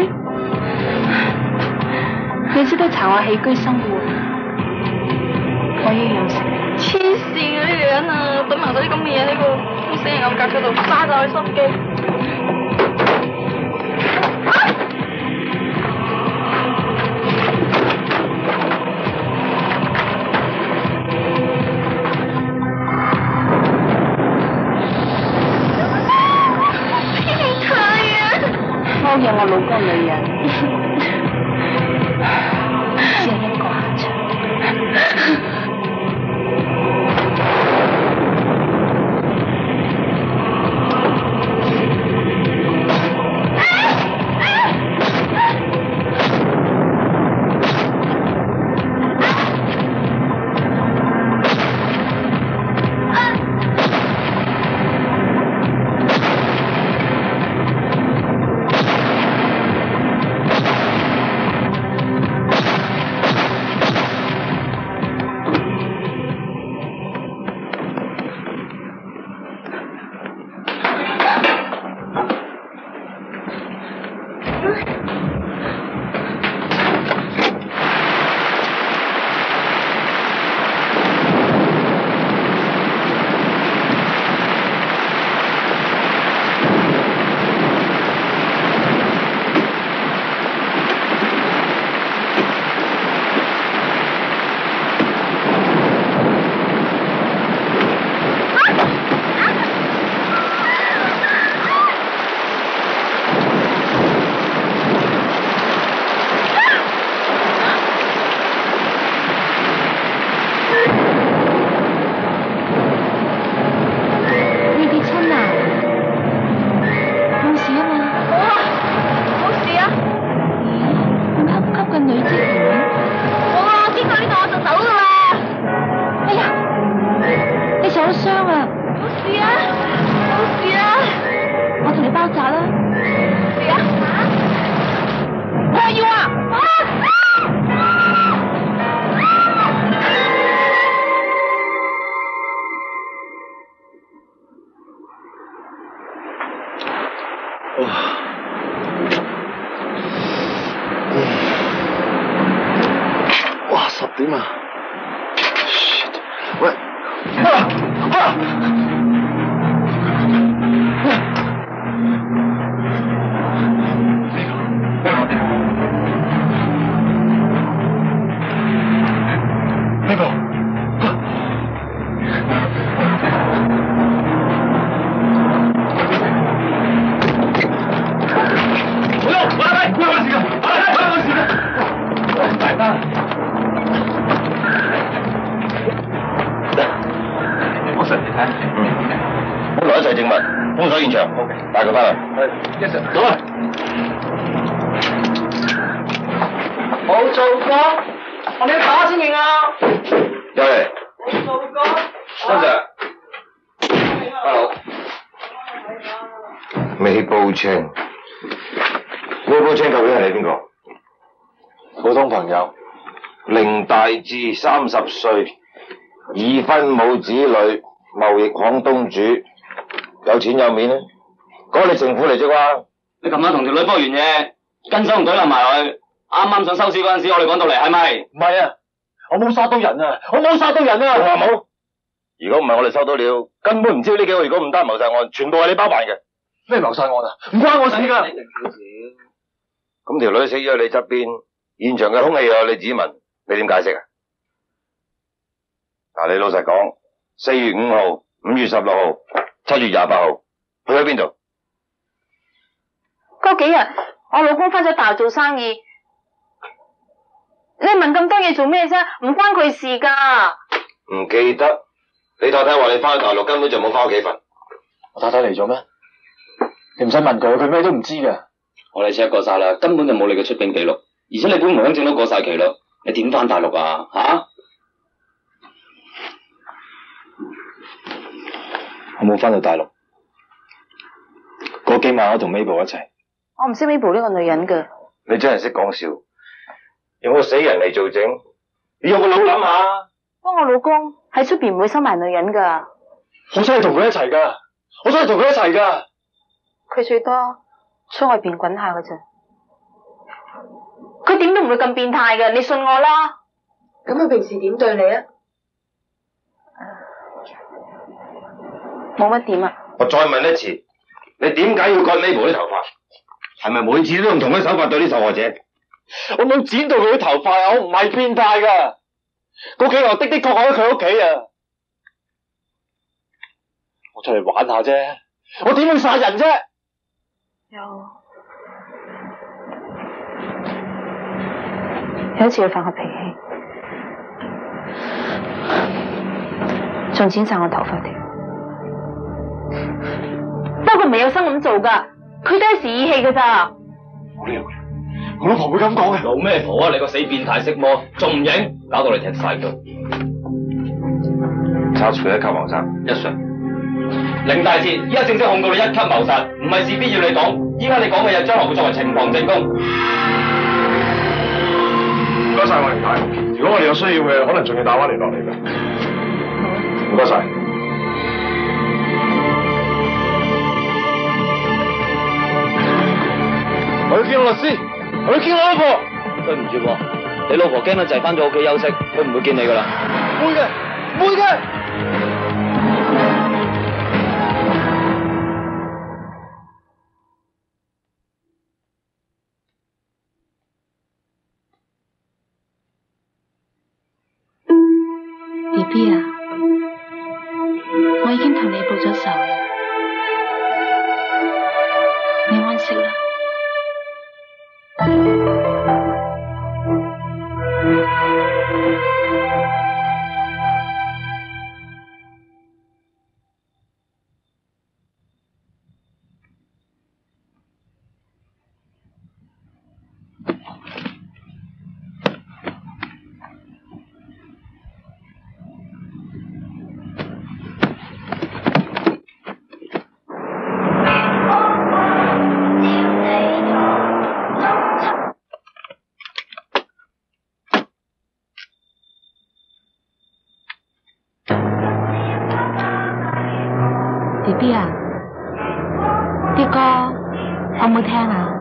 S4: 你知道查我起居生活，我一樣食。黐線啊！呢個人啊，懟埋嗰啲咁嘅嘢呢個死人暗格嗰度，花晒佢心機。勾引我老公女人，只係一個下場。
S2: 哇，10點啊！喂，
S8: 本來一切證物，封鎖現場，帶佢翻嚟。
S2: 係，Yes sir，走啊！冇做過，我哋要打先認啊！
S8: 入嚟。
S2: 冇做過。
S8: Sir。Hello。未報稱，未報稱究竟係你邊個？
S2: 普通朋友。
S8: 凌大志30歲，已婚冇子女。貿易行東主，有錢有面咧，嗰個你政府嚟啫啩？
S5: 你琴晚同條女煲完嘢，跟手唔懟冧埋佢，啱啱想收屍嗰陣時，我哋趕到嚟，係咪？
S2: 唔係啊，我冇殺到人啊，我冇殺到人啊！
S8: 我話冇。如果唔係我哋收到料，根本唔知呢幾個月嗰5單謀殺案，全部係你包辦嘅。
S2: 咩謀殺案啊？唔關我事㗎。
S8: 咁條女死咗喺你側邊，現場嘅空氣又有你指紋，你點解釋啊？嗱，你老實講。4月5號、5月16號、7月28號，去咗邊度？
S4: 幾日我老公翻咗大陸做生意，你問咁多嘢做咩啫？唔關佢事㗎。
S8: 唔記得，你太太話你翻去大陸根本就冇翻屋企瞓。
S2: 我太太嚟咗咩？你唔使問佢，佢咩都唔知㗎。
S10: 我哋 check 過晒啦，根本就冇你嘅出境記錄，而且你本回鄉證都過晒期啦，你點翻大陸啊？吓？
S2: 我冇翻到大陸，嗰幾晚我同 Mabel 一齊。
S4: 我唔識 Mabel 呢個女人㗎。
S8: 你真係識講笑，用個死人嚟做證，你用個腦諗下。
S4: 不過我老公喺出邊唔會收埋女人㗎。
S2: 我想係同佢一齊㗎，我想係同佢一齊㗎。
S4: 佢最多出外邊滾下㗎咋，佢點都唔會咁變態㗎，你信我啦。咁佢平時點對你啊？冇乜點啊。
S8: 我再問一次，你點解要割 Mabel 啲頭髮？係咪每次都用同一手法對啲受害者？
S2: 我冇剪到佢啲頭髮啊！我唔係變態㗎。嗰幾日我的確喺佢屋企啊！我出嚟玩下啫，我點會殺人啫？
S4: 有一次佢發個脾氣，仲剪晒我頭髮條。不過唔係有心咁做㗎，佢都係時意氣㗎咋。
S2: 冇理由嘅，我老婆會咁講嘅。
S10: 老咩婆啊！你個死變態色魔，仲唔認？搞到你踢晒腳。
S8: 抄取一級謀殺。
S10: 一順。凌大志，依家正式控告你一級謀殺，唔係事必要你講。依家你講嘅嘢將來會作為呈堂證供。
S8: 唔該晒我凌大，如果我哋有需要嘅，可能仲要打翻嚟落嚟㗎。唔該晒。
S2: 我要見我律師，我要見我老婆。
S10: 對唔住喎，你老婆驚得滯，翻咗屋企休息，佢唔會見你㗎啦。
S2: 唔會嘅，唔會嘅。
S4: BB 啊，我已經同你報咗仇啦，你安息啦。BB 啊，啲歌我冇聽啊。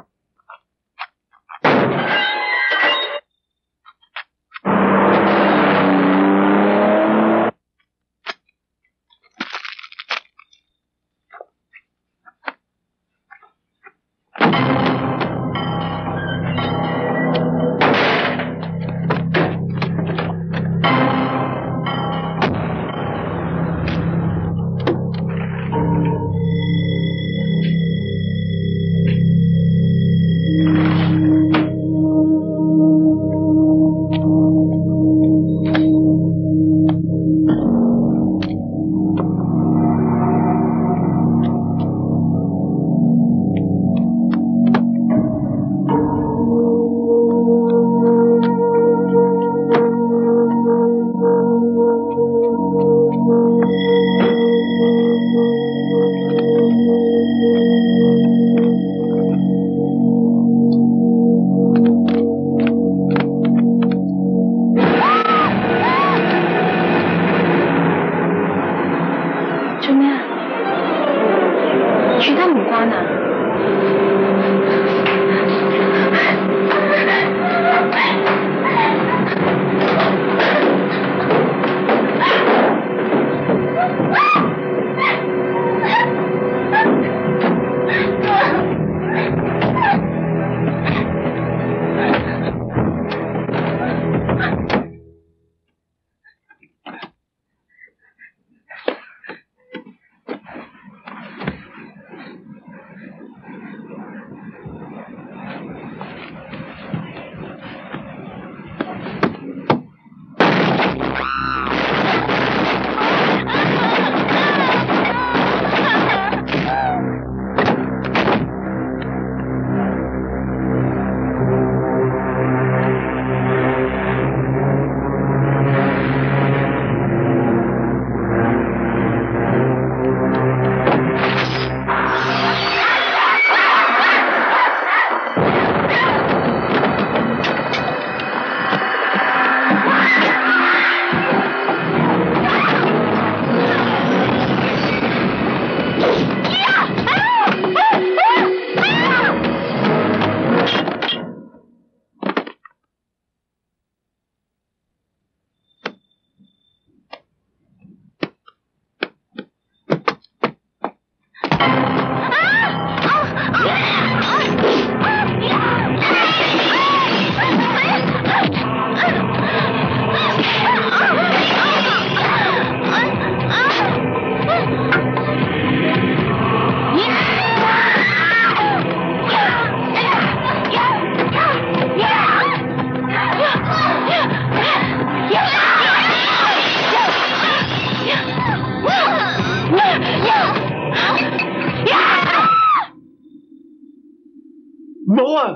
S8: 冇啊！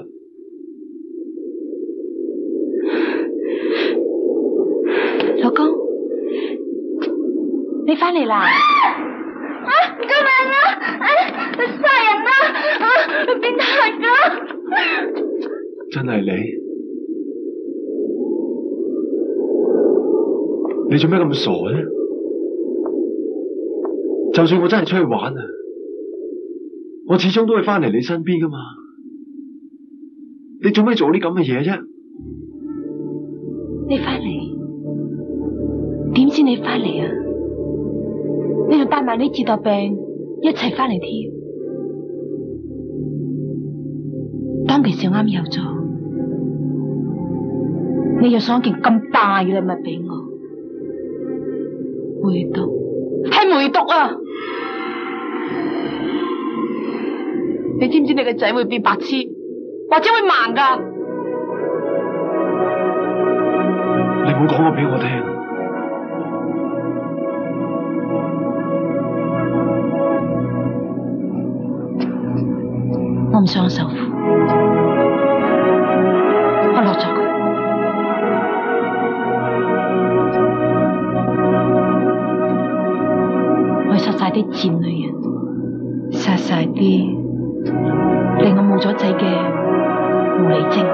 S4: 老公，你翻嚟啦！
S1: 救命啊！殺人啊！變態㗎！
S8: 真係你做咩咁傻咧？就算我真係出去玩啊，我始終都會翻嚟你身邊噶嘛。你做咩做啲咁嘅嘢啫？
S4: 你翻嚟？點知你翻嚟啊？你仲帶埋你自度病一齊翻嚟添。當其時我啱有咗，你又送一件咁大嘅禮物俾我，梅毒，係梅毒啊！你知唔知你個仔會變白痴，或者會盲㗎？
S8: 你唔好講我俾我聽。
S4: 我唔想受苦，我落咗佢。我殺晒啲賤女人，殺晒啲令我冇咗仔嘅狐狸精。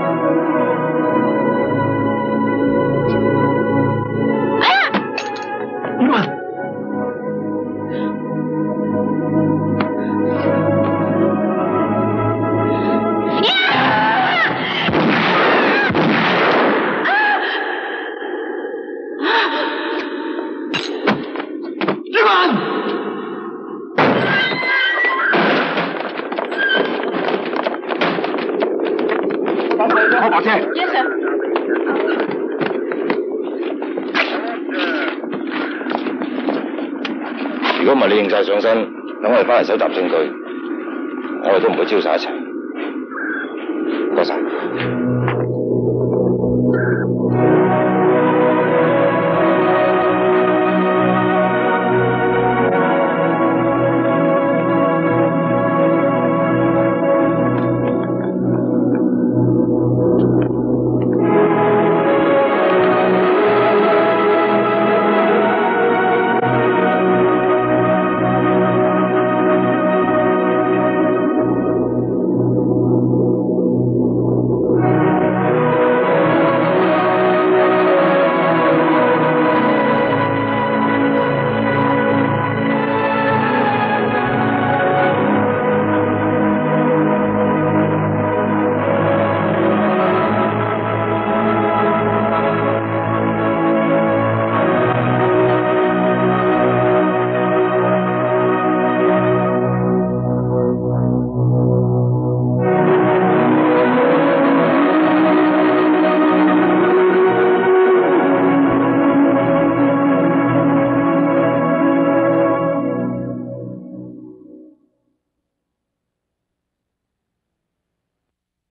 S10: 如果唔係你認晒上身，等我哋翻嚟搜集證據，我哋都唔會招晒一齊。多謝。